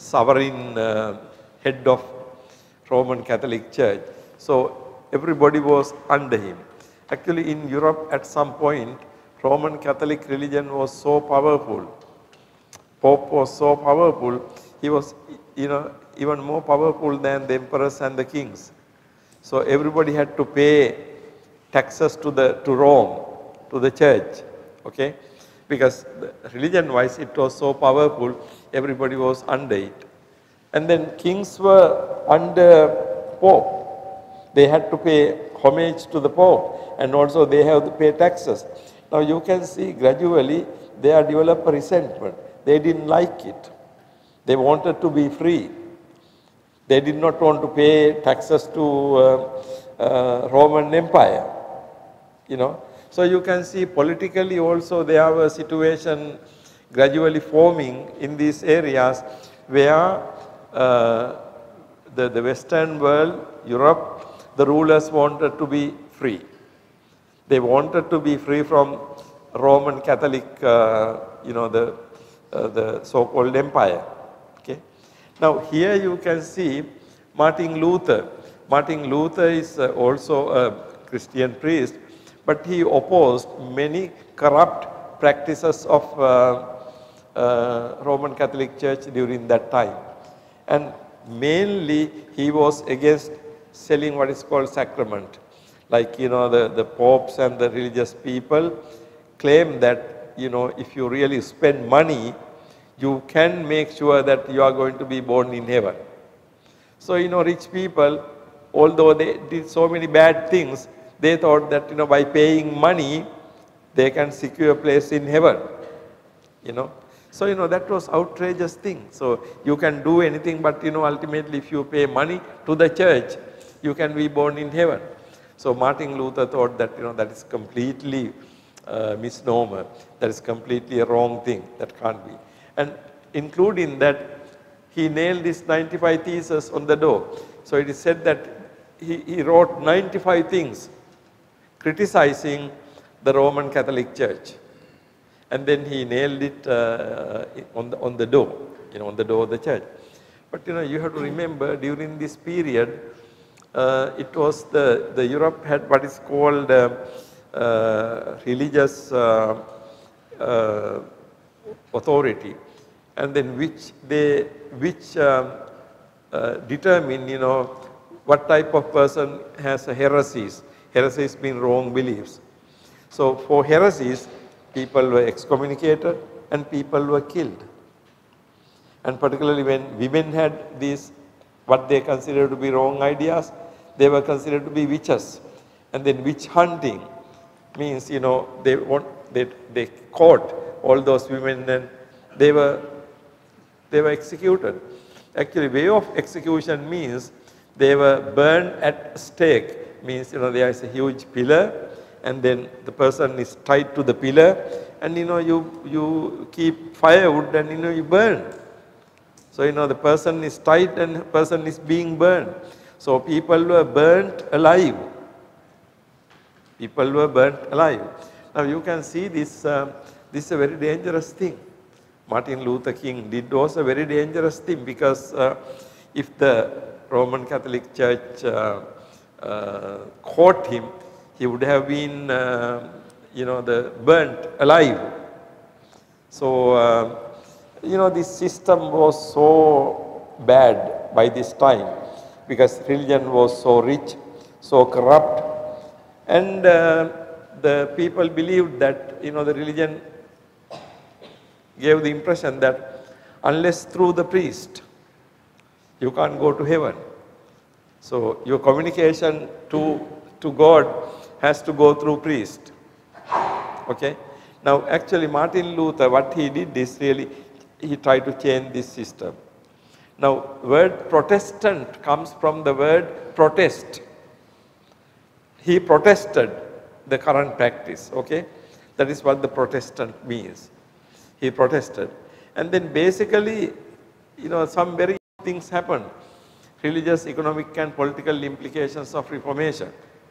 sovereign uh, head of Roman Catholic Church. So everybody was under him. Actually in Europe at some point, Roman Catholic religion was so powerful. Pope was so powerful, he was, you know, even more powerful than the emperors and the kings. So everybody had to pay taxes to the to Rome, to the church, okay? Because religion-wise it was so powerful, everybody was under it. And then kings were under Pope. They had to pay homage to the Pope, and also they have to pay taxes. Now you can see gradually they are developed a resentment. They didn't like it. They wanted to be free. They did not want to pay taxes to uh, uh, Roman Empire, you know. So you can see politically also there are a situation gradually forming in these areas where uh, the, the Western world, Europe, the rulers wanted to be free. They wanted to be free from Roman Catholic, uh, you know, the, uh, the so-called empire. Okay. Now here you can see Martin Luther. Martin Luther is uh, also a Christian priest, but he opposed many corrupt practices of uh, uh, Roman Catholic Church during that time. And mainly he was against selling what is called sacrament. Like, you know, the, the popes and the religious people claim that, you know, if you really spend money, you can make sure that you are going to be born in heaven. So, you know, rich people, although they did so many bad things, they thought that, you know, by paying money, they can secure a place in heaven, you know. So, you know, that was outrageous thing. So, you can do anything, but, you know, ultimately if you pay money to the church, you can be born in heaven. So, Martin Luther thought that, you know, that is completely uh, misnomer. That is completely a wrong thing. That can't be. And including that, he nailed this ninety-five theses on the door. So, it is said that he, he wrote ninety-five things criticizing the Roman Catholic Church. And then he nailed it uh, on, the, on the door, you know, on the door of the church. But, you know, you have to remember during this period, uh, it was the, the Europe had what is called uh, uh, religious uh, uh, authority, and then which they, which um, uh, determine, you know, what type of person has a heresies. Heresies mean wrong beliefs. So for heresies, people were excommunicated and people were killed. And particularly when women had these, what they considered to be wrong ideas, they were considered to be witches. And then witch hunting means, you know, they want, they, they caught all those women and they were, they were executed. Actually, way of execution means they were burned at stake, means, you know, there is a huge pillar, and then the person is tied to the pillar, and, you know, you, you keep firewood and, you know, you burn. So, you know, the person is tied and the person is being burned. So, people were burnt alive. People were burnt alive. Now, you can see this, uh, this is a very dangerous thing. Martin Luther King did was a very dangerous thing, because uh, if the Roman Catholic Church uh, uh, caught him, he would have been, uh, you know, the burnt alive. So, uh, you know, this system was so bad by this time, because religion was so rich, so corrupt, and uh, the people believed that, you know, the religion gave the impression that unless through the priest, you can't go to heaven. So your communication to, to God has to go through priest. Okay. Now actually Martin Luther, what he did is really, he tried to change this system. Now word Protestant comes from the word protest. He protested the current practice, okay. That is what the Protestant means. He protested. And then basically, you know, some very things happened. Religious, economic and political implications of Reformation.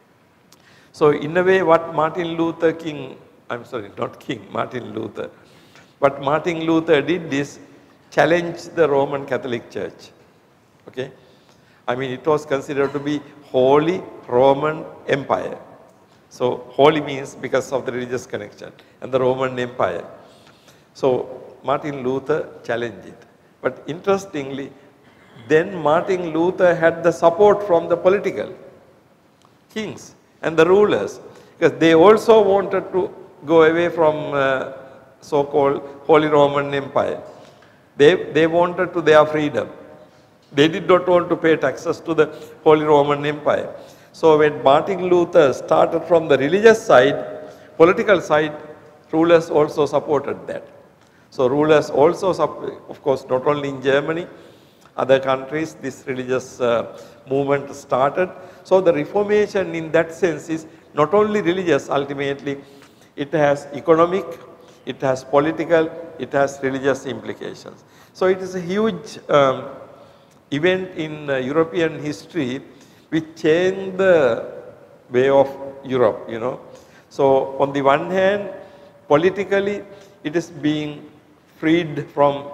So in a way what Martin Luther King, I'm sorry, not King, Martin Luther. What Martin Luther did is, challenged the Roman Catholic Church. Okay? I mean, it was considered to be Holy Roman Empire. So, holy means because of the religious connection and the Roman Empire. So, Martin Luther challenged it. But interestingly, then Martin Luther had the support from the political kings and the rulers, because they also wanted to go away from uh, so-called Holy Roman Empire. They, they wanted to their freedom. They did not want to pay taxes to the Holy Roman Empire. So when Martin Luther started from the religious side, political side, rulers also supported that. So rulers also, of course, not only in Germany, other countries, this religious uh, movement started. So the Reformation in that sense is not only religious ultimately, it has economic, it has political, it has religious implications. So it is a huge um, event in uh, European history which changed the way of Europe, you know. So on the one hand, politically, it is being freed from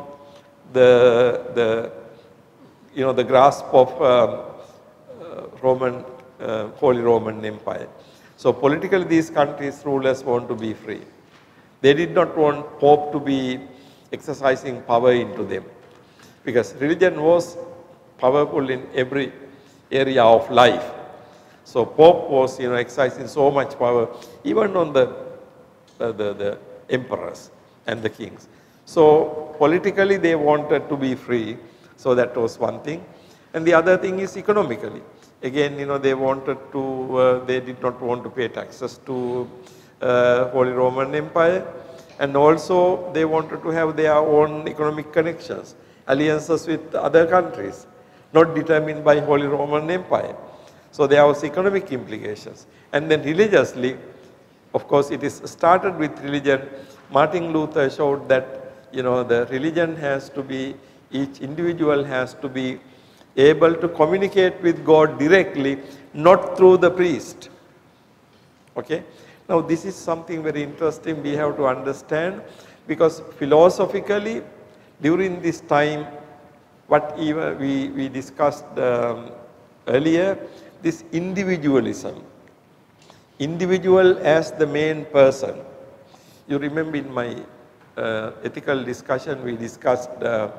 the, the you know, the grasp of um, uh, Roman, uh, Holy Roman Empire. So politically, these countries' rulers want to be free. They did not want Pope to be exercising power into them, because religion was powerful in every area of life. So Pope was, you know, exercising so much power even on the, uh, the, the emperors and the kings. So politically they wanted to be free, so that was one thing. And the other thing is economically. Again, you know, they wanted to, uh, they did not want to pay taxes to uh, Holy Roman Empire, and also they wanted to have their own economic connections, alliances with other countries, not determined by Holy Roman Empire. So there was economic implications. And then religiously, of course, it is started with religion. Martin Luther showed that, you know, the religion has to be, each individual has to be able to communicate with God directly, not through the priest. Okay? Now this is something very interesting we have to understand, because philosophically, during this time, what even we, we discussed um, earlier, this individualism, individual as the main person. You remember in my uh, ethical discussion, we discussed uh,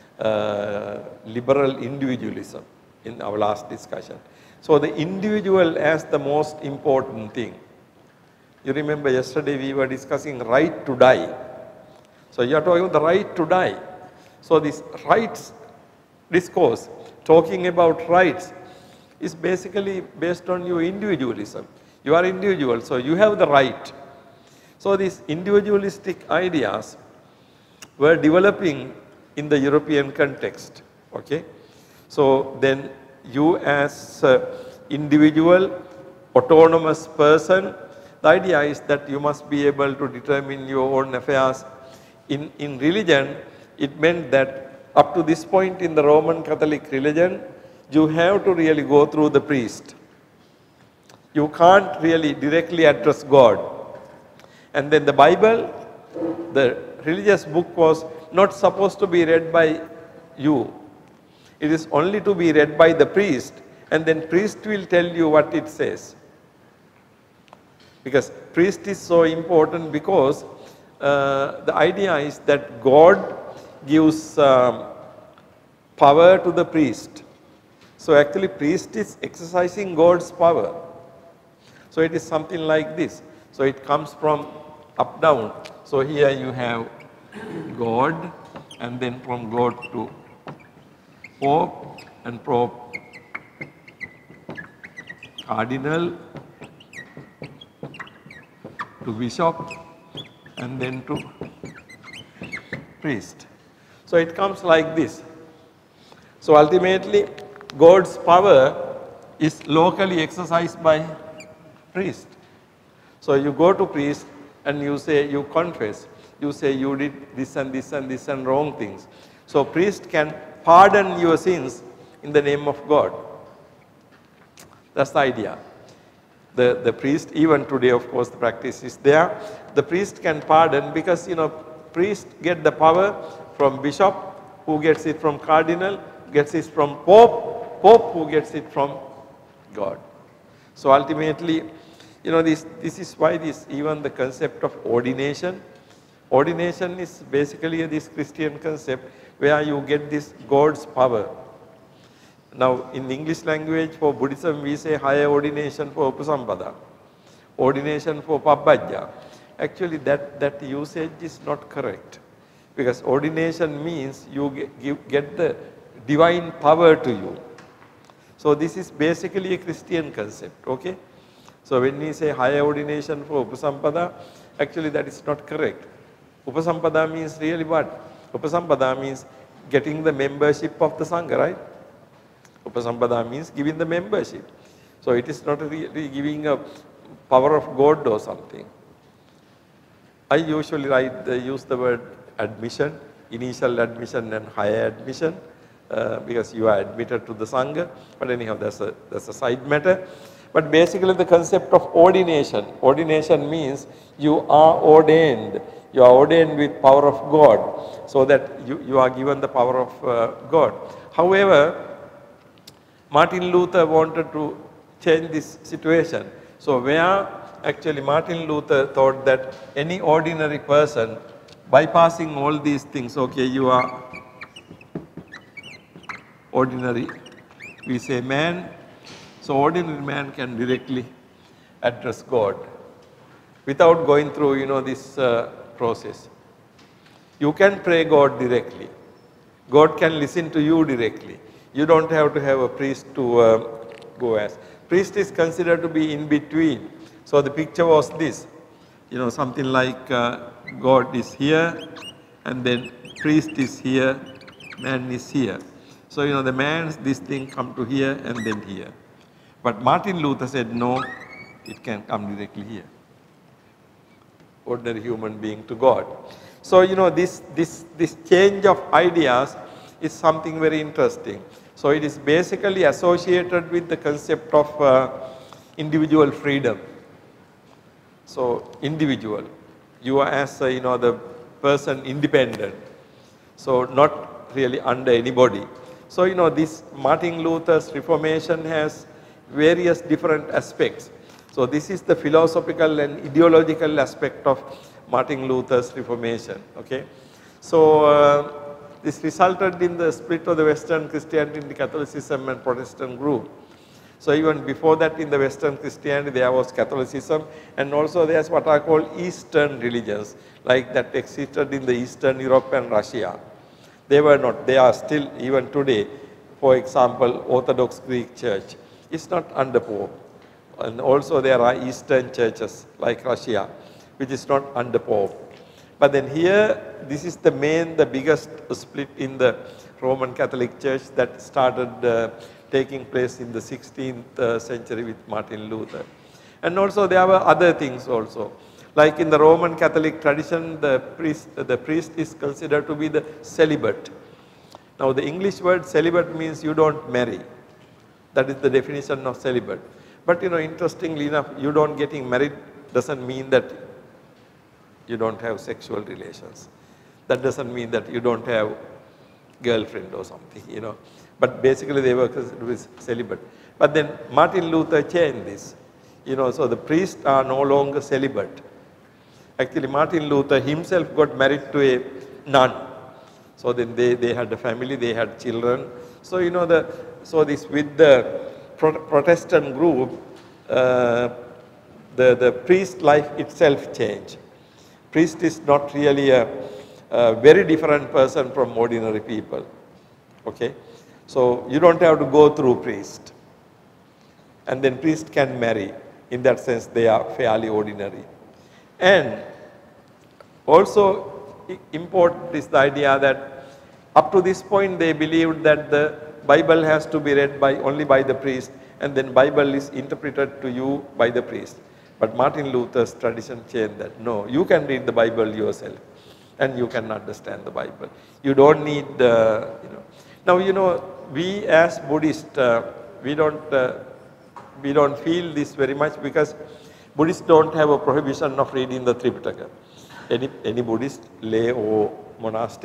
uh, liberal individualism in our last discussion. So the individual as the most important thing. You remember yesterday we were discussing right to die. So you are talking about the right to die. So this rights discourse, talking about rights, is basically based on your individualism. You are individual, so you have the right. So these individualistic ideas were developing in the European context. Okay? So then you as uh, individual, autonomous person, the idea is that you must be able to determine your own affairs. In, in religion, it meant that up to this point in the Roman Catholic religion, you have to really go through the priest. You can't really directly address God. And then the Bible, the religious book, was not supposed to be read by you. It is only to be read by the priest, and then priest will tell you what it says. Because priest is so important, because uh, the idea is that God gives um, power to the priest. So actually priest is exercising God's power. So it is something like this. So it comes from up down. So here you have God, and then from God to Pope, and Pope Cardinal to Bishop, and then to priest. So it comes like this. So ultimately God's power is locally exercised by priest. So you go to priest and you say, you confess, you say you did this and this and this and wrong things. So priest can pardon your sins in the name of God. That's the idea. The, the priest, even today of course the practice is there, the priest can pardon, because, you know, priest get the power from bishop who gets it from cardinal, gets it from pope, pope who gets it from God. So ultimately, you know, this, this is why this, even the concept of ordination, ordination is basically this Christian concept where you get this God's power. Now in the English language for Buddhism we say higher ordination for Upasampada, ordination for Pabbajja. Actually that, that usage is not correct, because ordination means you get, give, get the divine power to you. So this is basically a Christian concept, okay. So when we say higher ordination for Upasampada, actually that is not correct. Upasampada means really what? Upasampada means getting the membership of the Sangha, right? Upasampada means giving the membership. So it is not really giving a power of God or something. I usually write, the, use the word admission, initial admission and higher admission, uh, because you are admitted to the Sangha. But anyhow, that's a, that's a side matter. But basically the concept of ordination, ordination means you are ordained. You are ordained with power of God, so that you, you are given the power of uh, God. However, Martin Luther wanted to change this situation. So where actually Martin Luther thought that any ordinary person, bypassing all these things, okay, you are ordinary, we say man, so ordinary man can directly address God without going through, you know, this uh, process. You can pray God directly. God can listen to you directly. You don't have to have a priest to uh, go as. Priest is considered to be in between. So the picture was this, you know, something like uh, God is here and then priest is here, man is here. So, you know, the man's this thing come to here and then here. But Martin Luther said no, it can come directly here. Ordinary human being to God. So, you know, this, this, this change of ideas is something very interesting. So it is basically associated with the concept of uh, individual freedom. So individual, you are as uh, you know, the person independent, so not really under anybody. So, you know, this Martin Luther's Reformation has various different aspects. So this is the philosophical and ideological aspect of Martin Luther's Reformation, okay. So uh, this resulted in the split of the Western Christianity into Catholicism and Protestant group. So even before that in the Western Christianity there was Catholicism, and also there is what are called Eastern religions, like that existed in the Eastern Europe and Russia. They were not, they are still even today. For example, Orthodox Greek Church is not under Pope. And also there are Eastern churches like Russia, which is not under Pope. But then here, this is the main, the biggest split in the Roman Catholic Church that started uh, taking place in the sixteenth uh, century with Martin Luther. And also there were other things also. Like in the Roman Catholic tradition, the priest, the priest is considered to be the celibate. Now the English word celibate means you don't marry. That is the definition of celibate. But you know, interestingly enough, you don't getting married doesn't mean that you don't have sexual relations. That doesn't mean that you don't have girlfriend or something, you know. But basically they were considered celibate. But then Martin Luther changed this. You know, so the priests are no longer celibate. Actually Martin Luther himself got married to a nun. So then they, they had a family, they had children. So you know, the so this with the Protestant group, uh, the, the priest life itself changed. Priest is not really a, a very different person from ordinary people, okay. So you don't have to go through priest. And then priest can marry. In that sense, they are fairly ordinary. And also important is the idea that up to this point they believed that the Bible has to be read by only by the priest, and then Bible is interpreted to you by the priest. But Martin Luther's tradition changed that. No, you can read the Bible yourself and you can understand the Bible. You don't need, uh, you know. Now, you know, we as Buddhists, uh, we don't, uh, we don't feel this very much because Buddhists don't have a prohibition of reading the Tripitaka. Any, any Buddhist, lay or monastic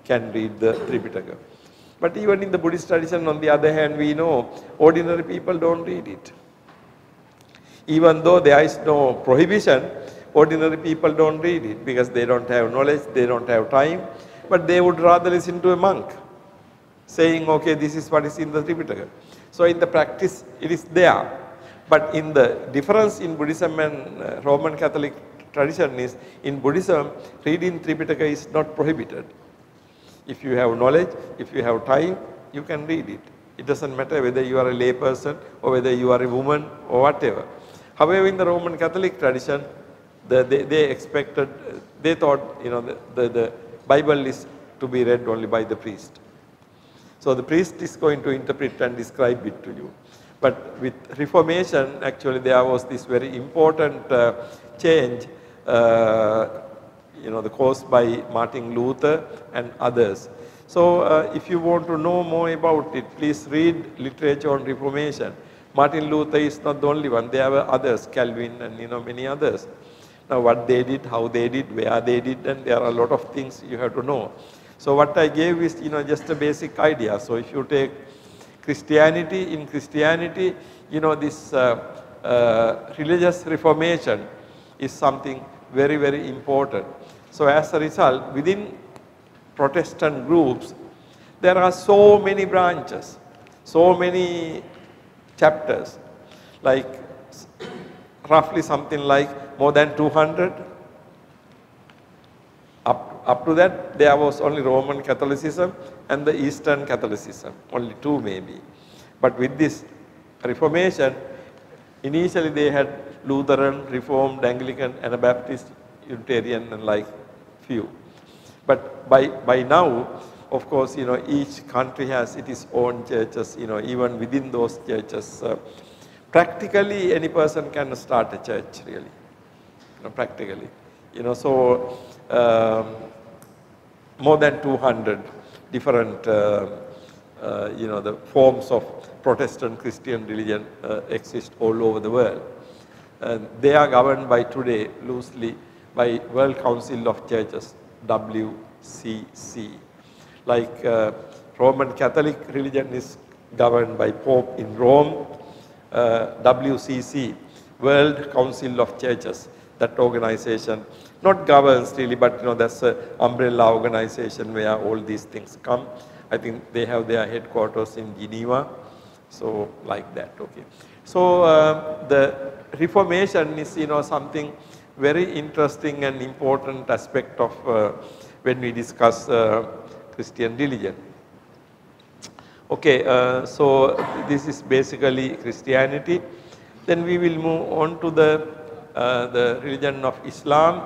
can read the Tripitaka. But even in the Buddhist tradition, on the other hand, we know ordinary people don't read it. Even though there is no prohibition, ordinary people don't read it because they don't have knowledge, they don't have time, but they would rather listen to a monk saying, okay, this is what is in the Tripitaka. So in the practice, it is there. But in the difference in Buddhism and uh, Roman Catholic tradition is, in Buddhism, reading Tripitaka is not prohibited. If you have knowledge, if you have time, you can read it. It doesn't matter whether you are a lay person or whether you are a woman or whatever. However, in the Roman Catholic tradition, the, they, they expected, they thought, you know, the, the, the Bible is to be read only by the priest. So the priest is going to interpret and describe it to you. But with Reformation, actually there was this very important uh, change, uh, you know, the caused by Martin Luther and others. So uh, if you want to know more about it, please read literature on Reformation. Martin Luther is not the only one. There were others, Calvin and you know many others. Now what they did, how they did, where they did, and there are a lot of things you have to know. So what I gave is you know just a basic idea. So if you take Christianity, in Christianity, you know this uh, uh, religious reformation is something very very important. So as a result, within Protestant groups, there are so many branches, so many chapters, like roughly something like more than two hundred. Up, up to that, there was only Roman Catholicism and the Eastern Catholicism, only two maybe. But with this Reformation, initially they had Lutheran, Reformed, Anglican, Anabaptist, Unitarian and like few. But by, by now, of course, you know, each country has its own churches, you know, even within those churches. Uh, practically, any person can start a church, really, you know, practically. You know, so um, more than two hundred different, uh, uh, you know, the forms of Protestant Christian religion uh, exist all over the world. And they are governed by today loosely by World Council of Churches, W C C. Like uh, Roman Catholic religion is governed by Pope in Rome, uh, W C C, World Council of Churches. That organization not governs really, but you know that's an umbrella organization where all these things come. I think they have their headquarters in Geneva, so like that. Okay. So uh, the Reformation is you know something very interesting and important aspect of uh, when we discuss uh, Christian religion. Okay, uh, so this is basically Christianity. Then we will move on to the uh, the religion of Islam.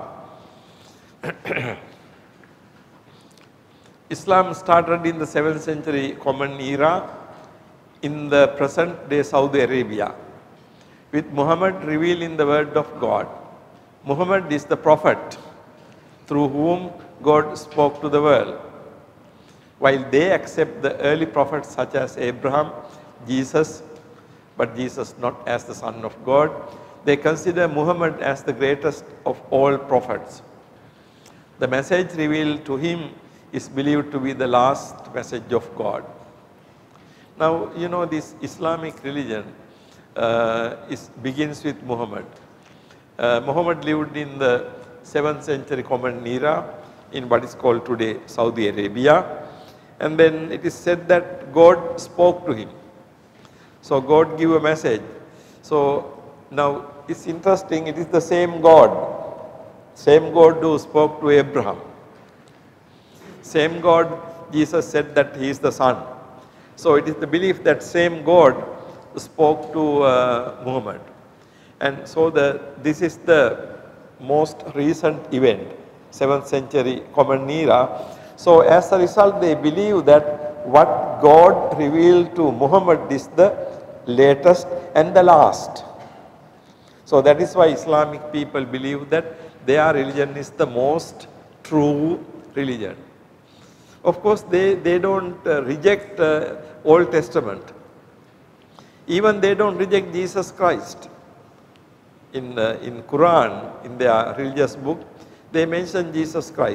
Islam started in the seventh century Common Era in the present day Saudi Arabia, with Muhammad revealing the word of God. Muhammad is the prophet through whom God spoke to the world. While they accept the early prophets such as Abraham, Jesus, but Jesus not as the Son of God, they consider Muhammad as the greatest of all prophets. The message revealed to him is believed to be the last message of God. Now, you know, this Islamic religion uh, is, begins with Muhammad. Uh, Muhammad lived in the seventh century Common Era in what is called today Saudi Arabia. And then it is said that God spoke to him. So God gave a message. So now it's interesting, it is the same God. Same God who spoke to Abraham. Same God, Jesus said that he is the Son. So it is the belief that same God spoke to uh, Muhammad. And so the, this is the most recent event, seventh century Common Era. So as a result, they believe that what God revealed to Muhammad is the latest and the last. So that is why Islamic people believe that their religion is the most true religion. Of course, they, they don't uh, reject uh, Old Testament. Even they don't reject Jesus Christ. In, uh, in Quran, in their religious book, they mention Jesus Christ.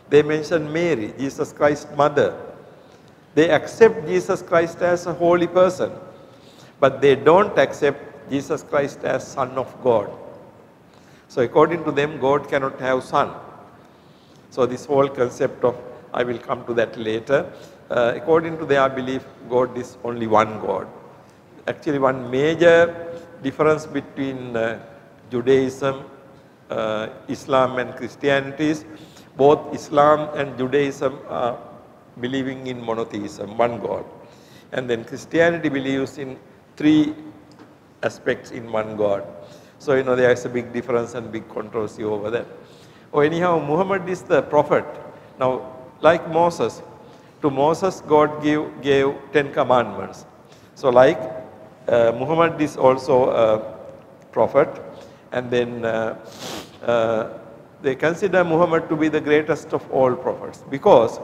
They mention Mary, Jesus Christ's mother. They accept Jesus Christ as a holy person, but they don't accept Jesus Christ as Son of God. So according to them, God cannot have son. So this whole concept of, I will come to that later, uh, according to their belief, God is only one God. Actually, one major difference between uh, Judaism, uh, Islam and Christianity is both Islam and Judaism are believing in monotheism, one God. And then Christianity believes in three aspects in one God. So, you know, there is a big difference and big controversy over that. Oh, anyhow, Muhammad is the prophet. Now, like Moses, to Moses God gave, gave ten commandments. So, like uh, Muhammad is also a prophet, and then uh, uh, they consider Muhammad to be the greatest of all prophets, because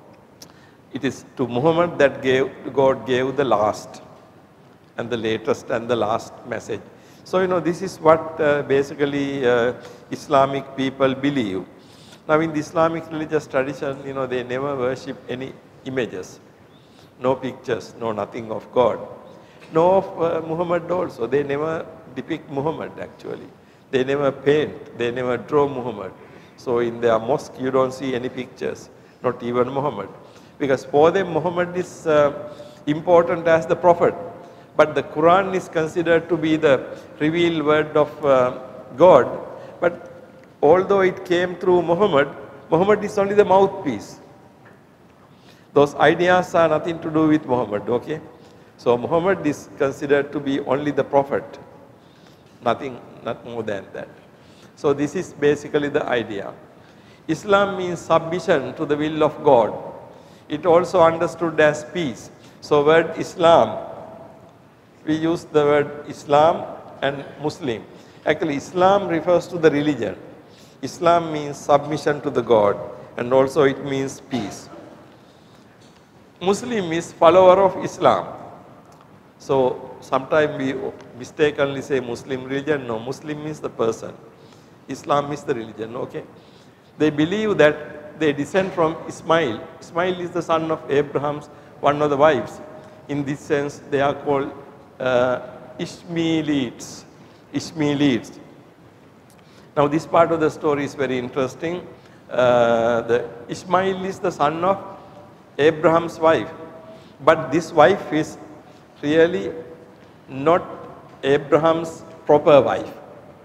it is to Muhammad that gave, God gave the last and the latest and the last message. So, you know, this is what uh, basically uh, Islamic people believe. Now, in the Islamic religious tradition, you know, they never worship any images, no pictures, no nothing of God, no of uh, Muhammad also. They never depict Muhammad actually. They never paint, they never draw Muhammad. So, in their mosque, you don't see any pictures, not even Muhammad. Because for them, Muhammad is uh, important as the prophet. But the Quran is considered to be the revealed word of uh, God. But although it came through Muhammad, Muhammad is only the mouthpiece. Those ideas are nothing to do with Muhammad, okay? So Muhammad is considered to be only the prophet, nothing, not more than that. So this is basically the idea. Islam means submission to the will of God. It also understood as peace. So word Islam, we use the word Islam and Muslim. Actually, Islam refers to the religion. Islam means submission to the God, and also it means peace. Muslim is follower of Islam. So sometimes we mistakenly say Muslim religion. No, Muslim means the person. Islam is the religion, okay? They believe that they descend from Ismail. Ismail is the son of Abraham's one of the wives. In this sense, they are called uh, Ishmaelites. Ishmaelites. Now, this part of the story is very interesting. Uh, the Ishmael is the son of Abraham's wife, but this wife is really not Abraham's proper wife.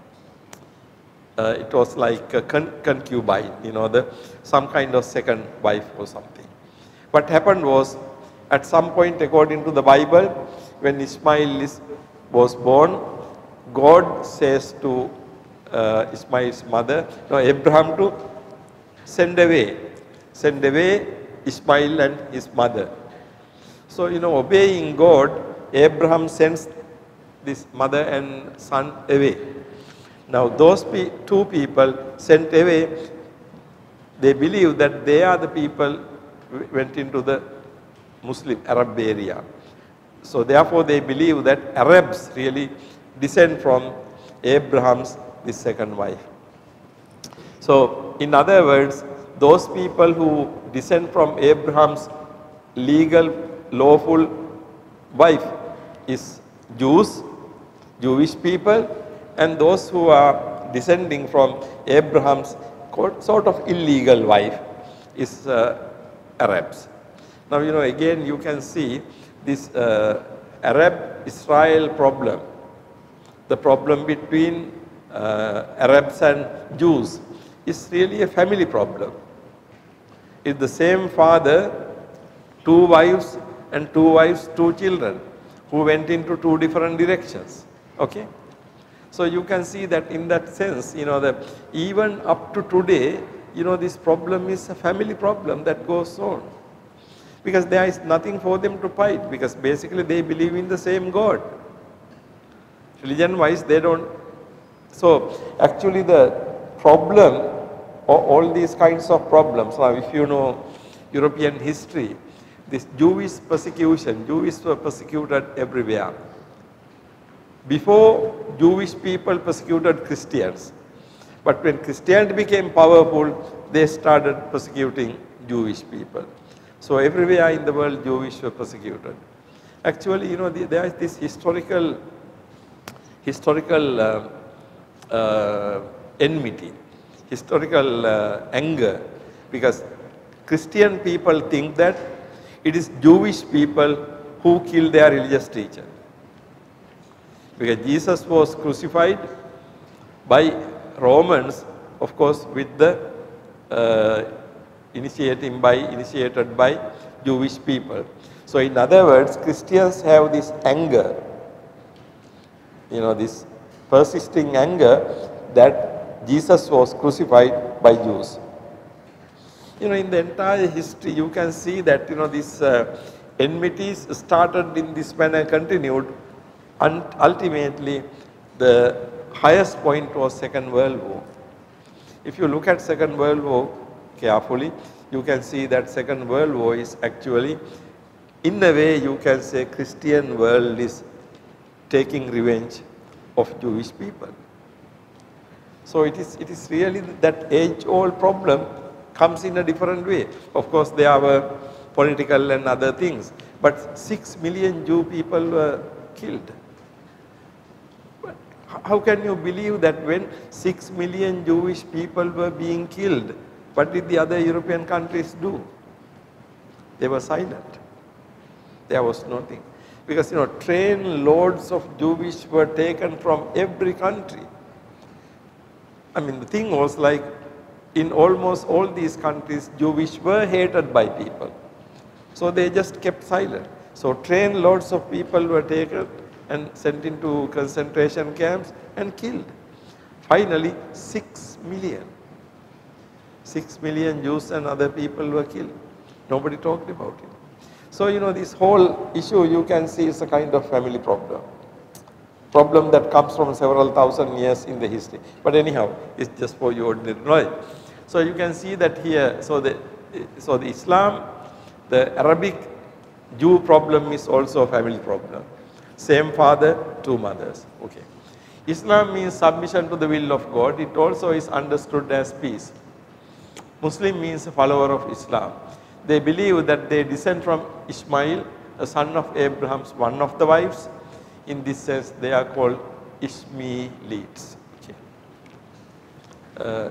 Uh, it was like a con concubine, you know, the some kind of second wife or something. What happened was, at some point, according to the Bible, when Ishmael is, was born, God says to uh, Ishmael's mother, no, Abraham, to send away, send away Ishmael and his mother. So, you know, obeying God, Abraham sends this mother and son away. Now, those pe two people sent away, they believe that they are the people who went into the Muslim Arab area. So, therefore, they believe that Arabs really descend from Abraham's this second wife. So, in other words, those people who descend from Abraham's legal, lawful wife is Jews, Jewish people, and those who are descending from Abraham's sort of illegal wife is uh, Arabs. Now, you know, again you can see this uh, Arab-Israel problem, the problem between uh, Arabs and Jews is really a family problem. It's the same father, two wives and two wives, two children who went into two different directions, okay? So you can see that in that sense, you know, that even up to today, you know, this problem is a family problem that goes on. Because there is nothing for them to fight, because basically they believe in the same God. Religion wise, they don't. So actually the problem, or all these kinds of problems, now if you know European history, this Jewish persecution, Jews were persecuted everywhere. Before, Jewish people persecuted Christians. But when Christianity became powerful, they started persecuting Jewish people. So everywhere in the world, Jewish were persecuted. Actually, you know, the, there is this historical, historical uh, uh, enmity, historical uh, anger, because Christian people think that it is Jewish people who killed their religious teacher. Because Jesus was crucified by Romans, of course, with the uh, initiating by initiated by Jewish people. So in other words, Christians have this anger, you know, this persisting anger that Jesus was crucified by Jews. You know, in the entire history, you can see that, you know, these uh, enmities started in this manner, continued, and ultimately the highest point was Second World War. If you look at Second World War carefully, you can see that Second World War is actually, in a way, you can say Christian world is taking revenge of Jewish people. So it is, it is really that age-old problem comes in a different way. Of course, there were political and other things, but six million Jew people were killed. But how can you believe that when six million Jewish people were being killed, what did the other European countries do? They were silent. There was nothing. Because, you know, train loads of Jewish were taken from every country. I mean, the thing was like, in almost all these countries, Jewish were hated by people. So they just kept silent. So train loads of people were taken and sent into concentration camps and killed. Finally, six million. Six million Jews and other people were killed. Nobody talked about it. So, you know, this whole issue you can see is a kind of family problem. Problem that comes from several thousand years in the history. But anyhow, it's just for your ordinary knowledge. So you can see that here, so the, so the Islam, the Arabic Jew problem is also a family problem. Same father, two mothers. Okay. Islam means submission to the will of God. It also is understood as peace. Muslim means a follower of Islam. They believe that they descend from Ishmael, a son of Abraham's one of the wives. In this sense, they are called Ishmaelites. Okay. Uh,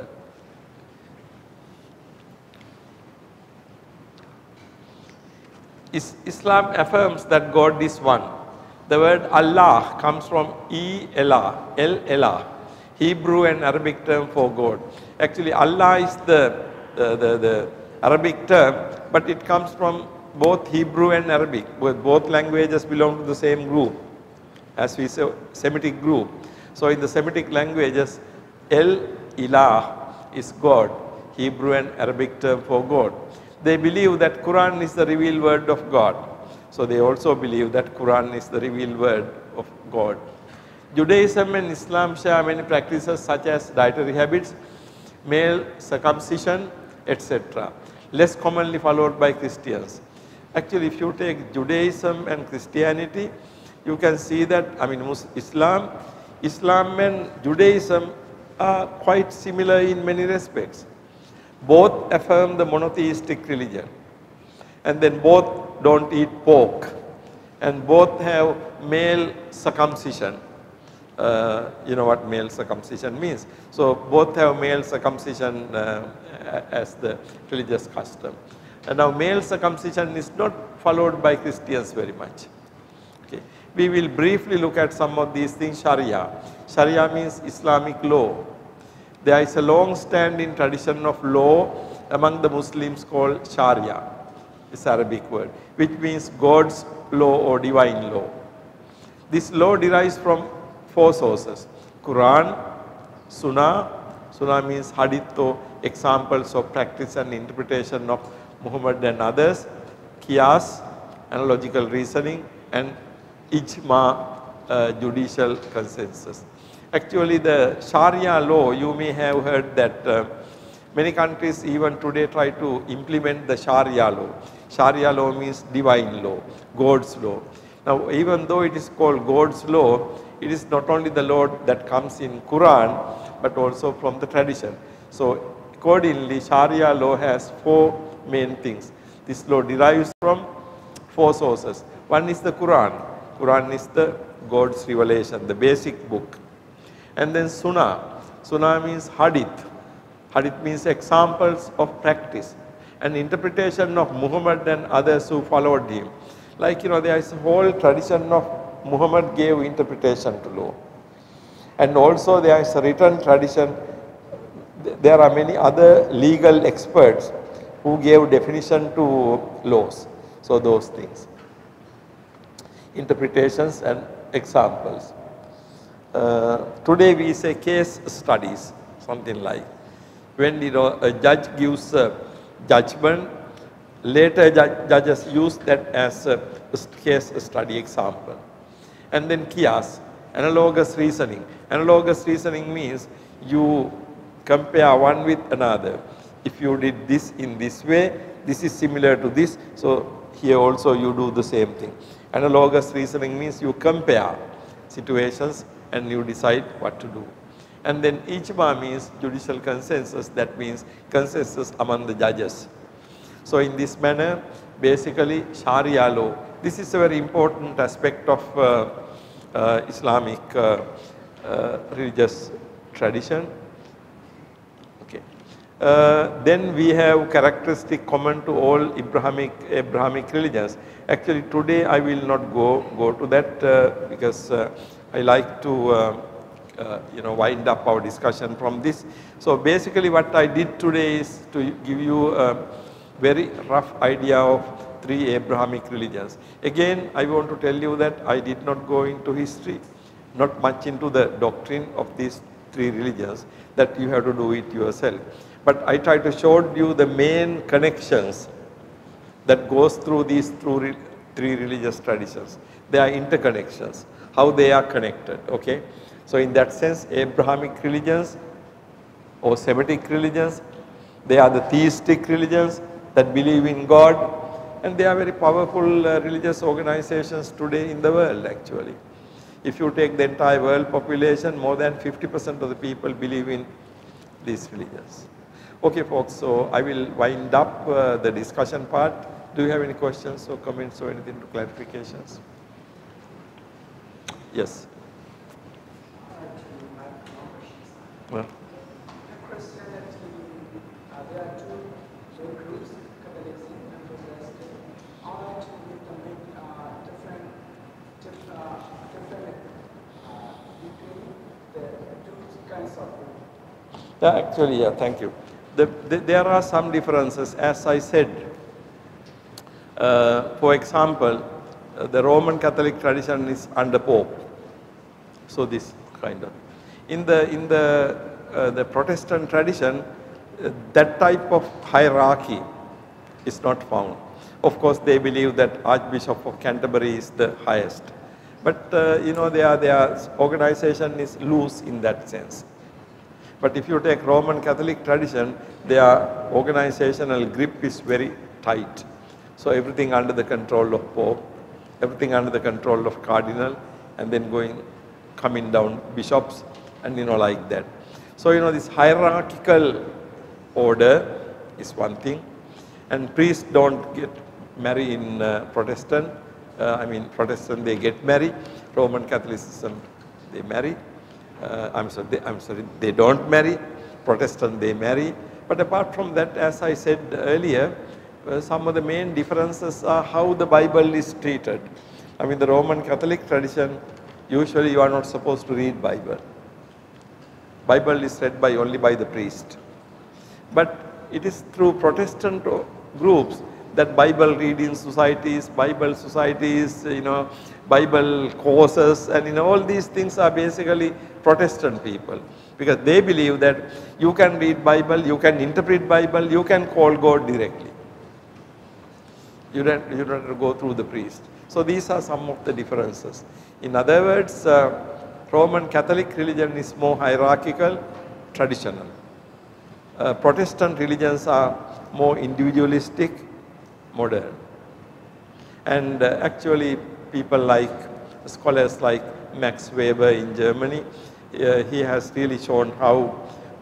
is, Islam affirms that God is one. The word Allah comes from E-Elah, El-Elah, Hebrew and Arabic term for God. Actually, Allah is the, the, the, the Arabic term, but it comes from both Hebrew and Arabic. Both languages belong to the same group, as we say, Semitic group. So in the Semitic languages, El-Ilah is God, Hebrew and Arabic term for God. They believe that Quran is the revealed word of God. So they also believe that Quran is the revealed word of God. Judaism and Islam share many practices such as dietary habits, male circumcision, et cetera. Less commonly followed by Christians. Actually, if you take Judaism and Christianity, you can see that, I mean, Islam, Islam and Judaism are quite similar in many respects. Both affirm the monotheistic religion, and then both don't eat pork, and both have male circumcision. Uh, you know what male circumcision means. So both have male circumcision uh, as the religious custom. And now male circumcision is not followed by Christians very much. Okay. We will briefly look at some of these things. Sharia. Sharia means Islamic law. There is a long standing tradition of law among the Muslims called Sharia. It's Arabic word, which means God's law or divine law. This law derives from four sources: Quran, Sunnah. Sunnah means hadith or examples of practice and interpretation of Muhammad and others. Qiyas, analogical reasoning, and Ijma, uh, judicial consensus. Actually, the Sharia law, you may have heard that uh, many countries even today try to implement the Sharia law. Sharia law means divine law, God's law. Now, even though it is called God's law, it is not only the law that comes in Quran, but also from the tradition. So, accordingly, Sharia law has four main things. This law derives from four sources. One is the Quran. Quran is the God's revelation, the basic book. And then Sunnah. Sunnah means hadith. Hadith means examples of practice and interpretation of Muhammad and others who followed him. Like, you know, there is a whole tradition of Muhammad gave interpretation to law. And also there is a written tradition. There are many other legal experts who gave definition to laws. So those things. Interpretations and examples. Uh, today we say case studies, something like. When you know, a judge gives a judgment, later ju judges use that as a case study example. And then qiyas, analogous reasoning. Analogous reasoning means you compare one with another. If you did this in this way, this is similar to this, so here also you do the same thing. Analogous reasoning means you compare situations and you decide what to do. And then ijma means judicial consensus, that means consensus among the judges. So in this manner, basically Sharia law, this is a very important aspect of uh, uh, Islamic uh, uh, religious tradition. Okay. Uh, then we have characteristic common to all Abrahamic, Abrahamic religions. Actually today I will not go, go to that uh, because uh, I like to uh, uh, you know, wind up our discussion from this. So basically what I did today is to give you a very rough idea of three Abrahamic religions. Again, I want to tell you that I did not go into history, not much into the doctrine of these three religions, that you have to do it yourself. But I try to show you the main connections that goes through these three religious traditions. They are interconnections, how they are connected, okay? So in that sense, Abrahamic religions or Semitic religions, they are the theistic religions that believe in God, and they are very powerful uh, religious organizations today in the world actually. If you take the entire world population, more than fifty percent of the people believe in these religions. Okay folks, so I will wind up uh, the discussion part. Do you have any questions or comments or anything to clarifications? Yes. Well. Christianity, uh, there are two main groups, Catholicism and Protestant. I would like to make them make uh, different, diff, uh, different uh, between the two kinds of groups. Yeah, actually, yeah, thank you. The, the, there are some differences, as I said. Uh, for example, uh, the Roman Catholic tradition is under Pope. So this kind of. In the, in the, uh, the Protestant tradition, uh, that type of hierarchy is not found. Of course, they believe that Archbishop of Canterbury is the highest. But, uh, you know, their, their organization is loose in that sense. But if you take Roman Catholic tradition, their organizational grip is very tight. So everything under the control of Pope, everything under the control of Cardinal, and then going, coming down bishops, and you know, like that. So, you know, this hierarchical order is one thing, and priests don't get married in uh, Protestant. Uh, I mean, Protestant they get married. Roman Catholicism they marry. Uh, I'm sorry, they, I'm sorry, they don't marry. Protestant they marry. But apart from that, as I said earlier, uh, some of the main differences are how the Bible is treated. I mean, the Roman Catholic tradition, usually you are not supposed to read Bible. Bible is read by only by the priest. But it is through Protestant groups that Bible reading societies, Bible societies, you know, Bible courses, and you know, all these things are basically Protestant people, because they believe that you can read Bible, you can interpret Bible, you can call God directly. You don't, you don't have to go through the priest. So these are some of the differences. In other words, uh, Roman Catholic religion is more hierarchical, traditional. Uh, Protestant religions are more individualistic, modern. And uh, actually people like, scholars like Max Weber in Germany, uh, he has really shown how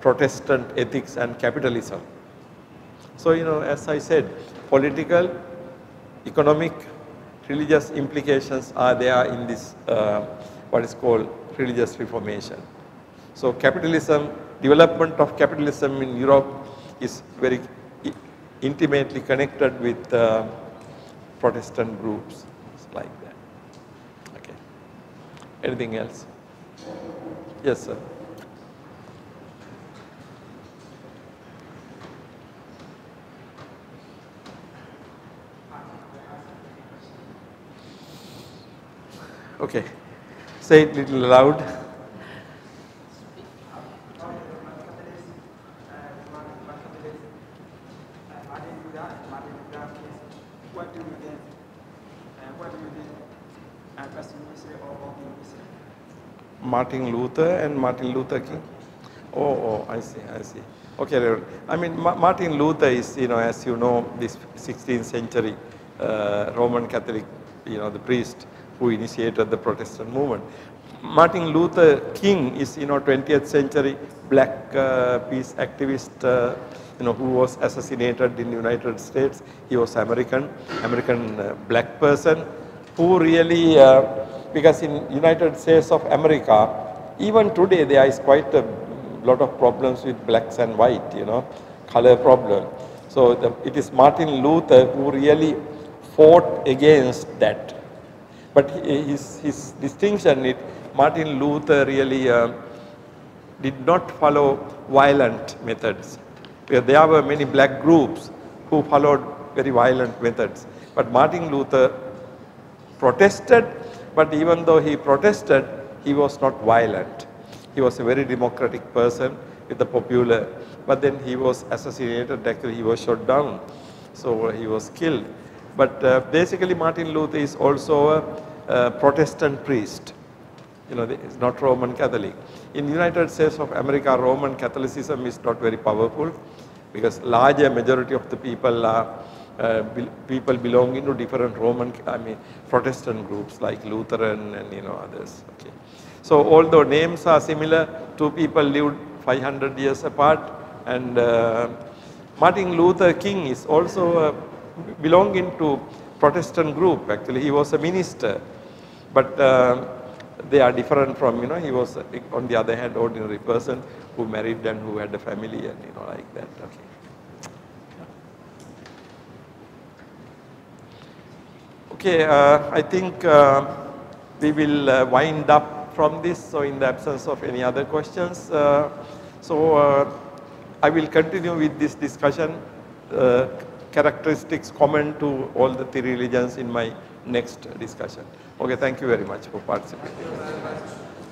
Protestant ethics and capitalism. So, you know, as I said, political, economic, religious implications are there in this uh, what is called religious reformation. So, capitalism, development of capitalism in Europe is very intimately connected with uh, Protestant groups like that. Okay. Anything else? Yes, sir. Okay. Say it a little loud. Martin Luther and Martin Luther King. Oh, oh, I see, I see. Okay, I mean, Ma Martin Luther is, you know, as you know, this sixteenth century uh, Roman Catholic, you know, the priest who initiated the Protestant movement. Martin Luther King is, you know, twentieth century black uh, peace activist, uh, you know, who was assassinated in the United States. He was American, American uh, black person who really, uh, because in United States of America, even today there is quite a lot of problems with blacks and white, you know, color problem. So the, it is Martin Luther who really fought against that. But his, his distinction, it, Martin Luther really uh, did not follow violent methods. There were many black groups who followed very violent methods. But Martin Luther protested, but even though he protested, he was not violent. He was a very democratic person with the popular, but then he was assassinated, actually he was shot down, so he was killed. But uh, basically Martin Luther is also a, a Protestant priest, you know, he's not Roman Catholic. In the United States of America, Roman Catholicism is not very powerful because larger majority of the people are uh, be, people belonging to different Roman, I mean Protestant groups like Lutheran and, you know, others. Okay. So although names are similar, two people lived five hundred years apart, and uh, Martin Luther King is also uh, belonging to Protestant group. Actually, he was a minister, but uh, they are different from, you know, he was, uh, on the other hand, ordinary person who married and who had a family and, you know, like that. Okay. Okay, uh, I think uh, we will uh, wind up from this. So in the absence of any other questions, uh, so uh, I will continue with this discussion, uh, characteristics common to all the three religions in my next discussion. Okay, thank you very much for participating.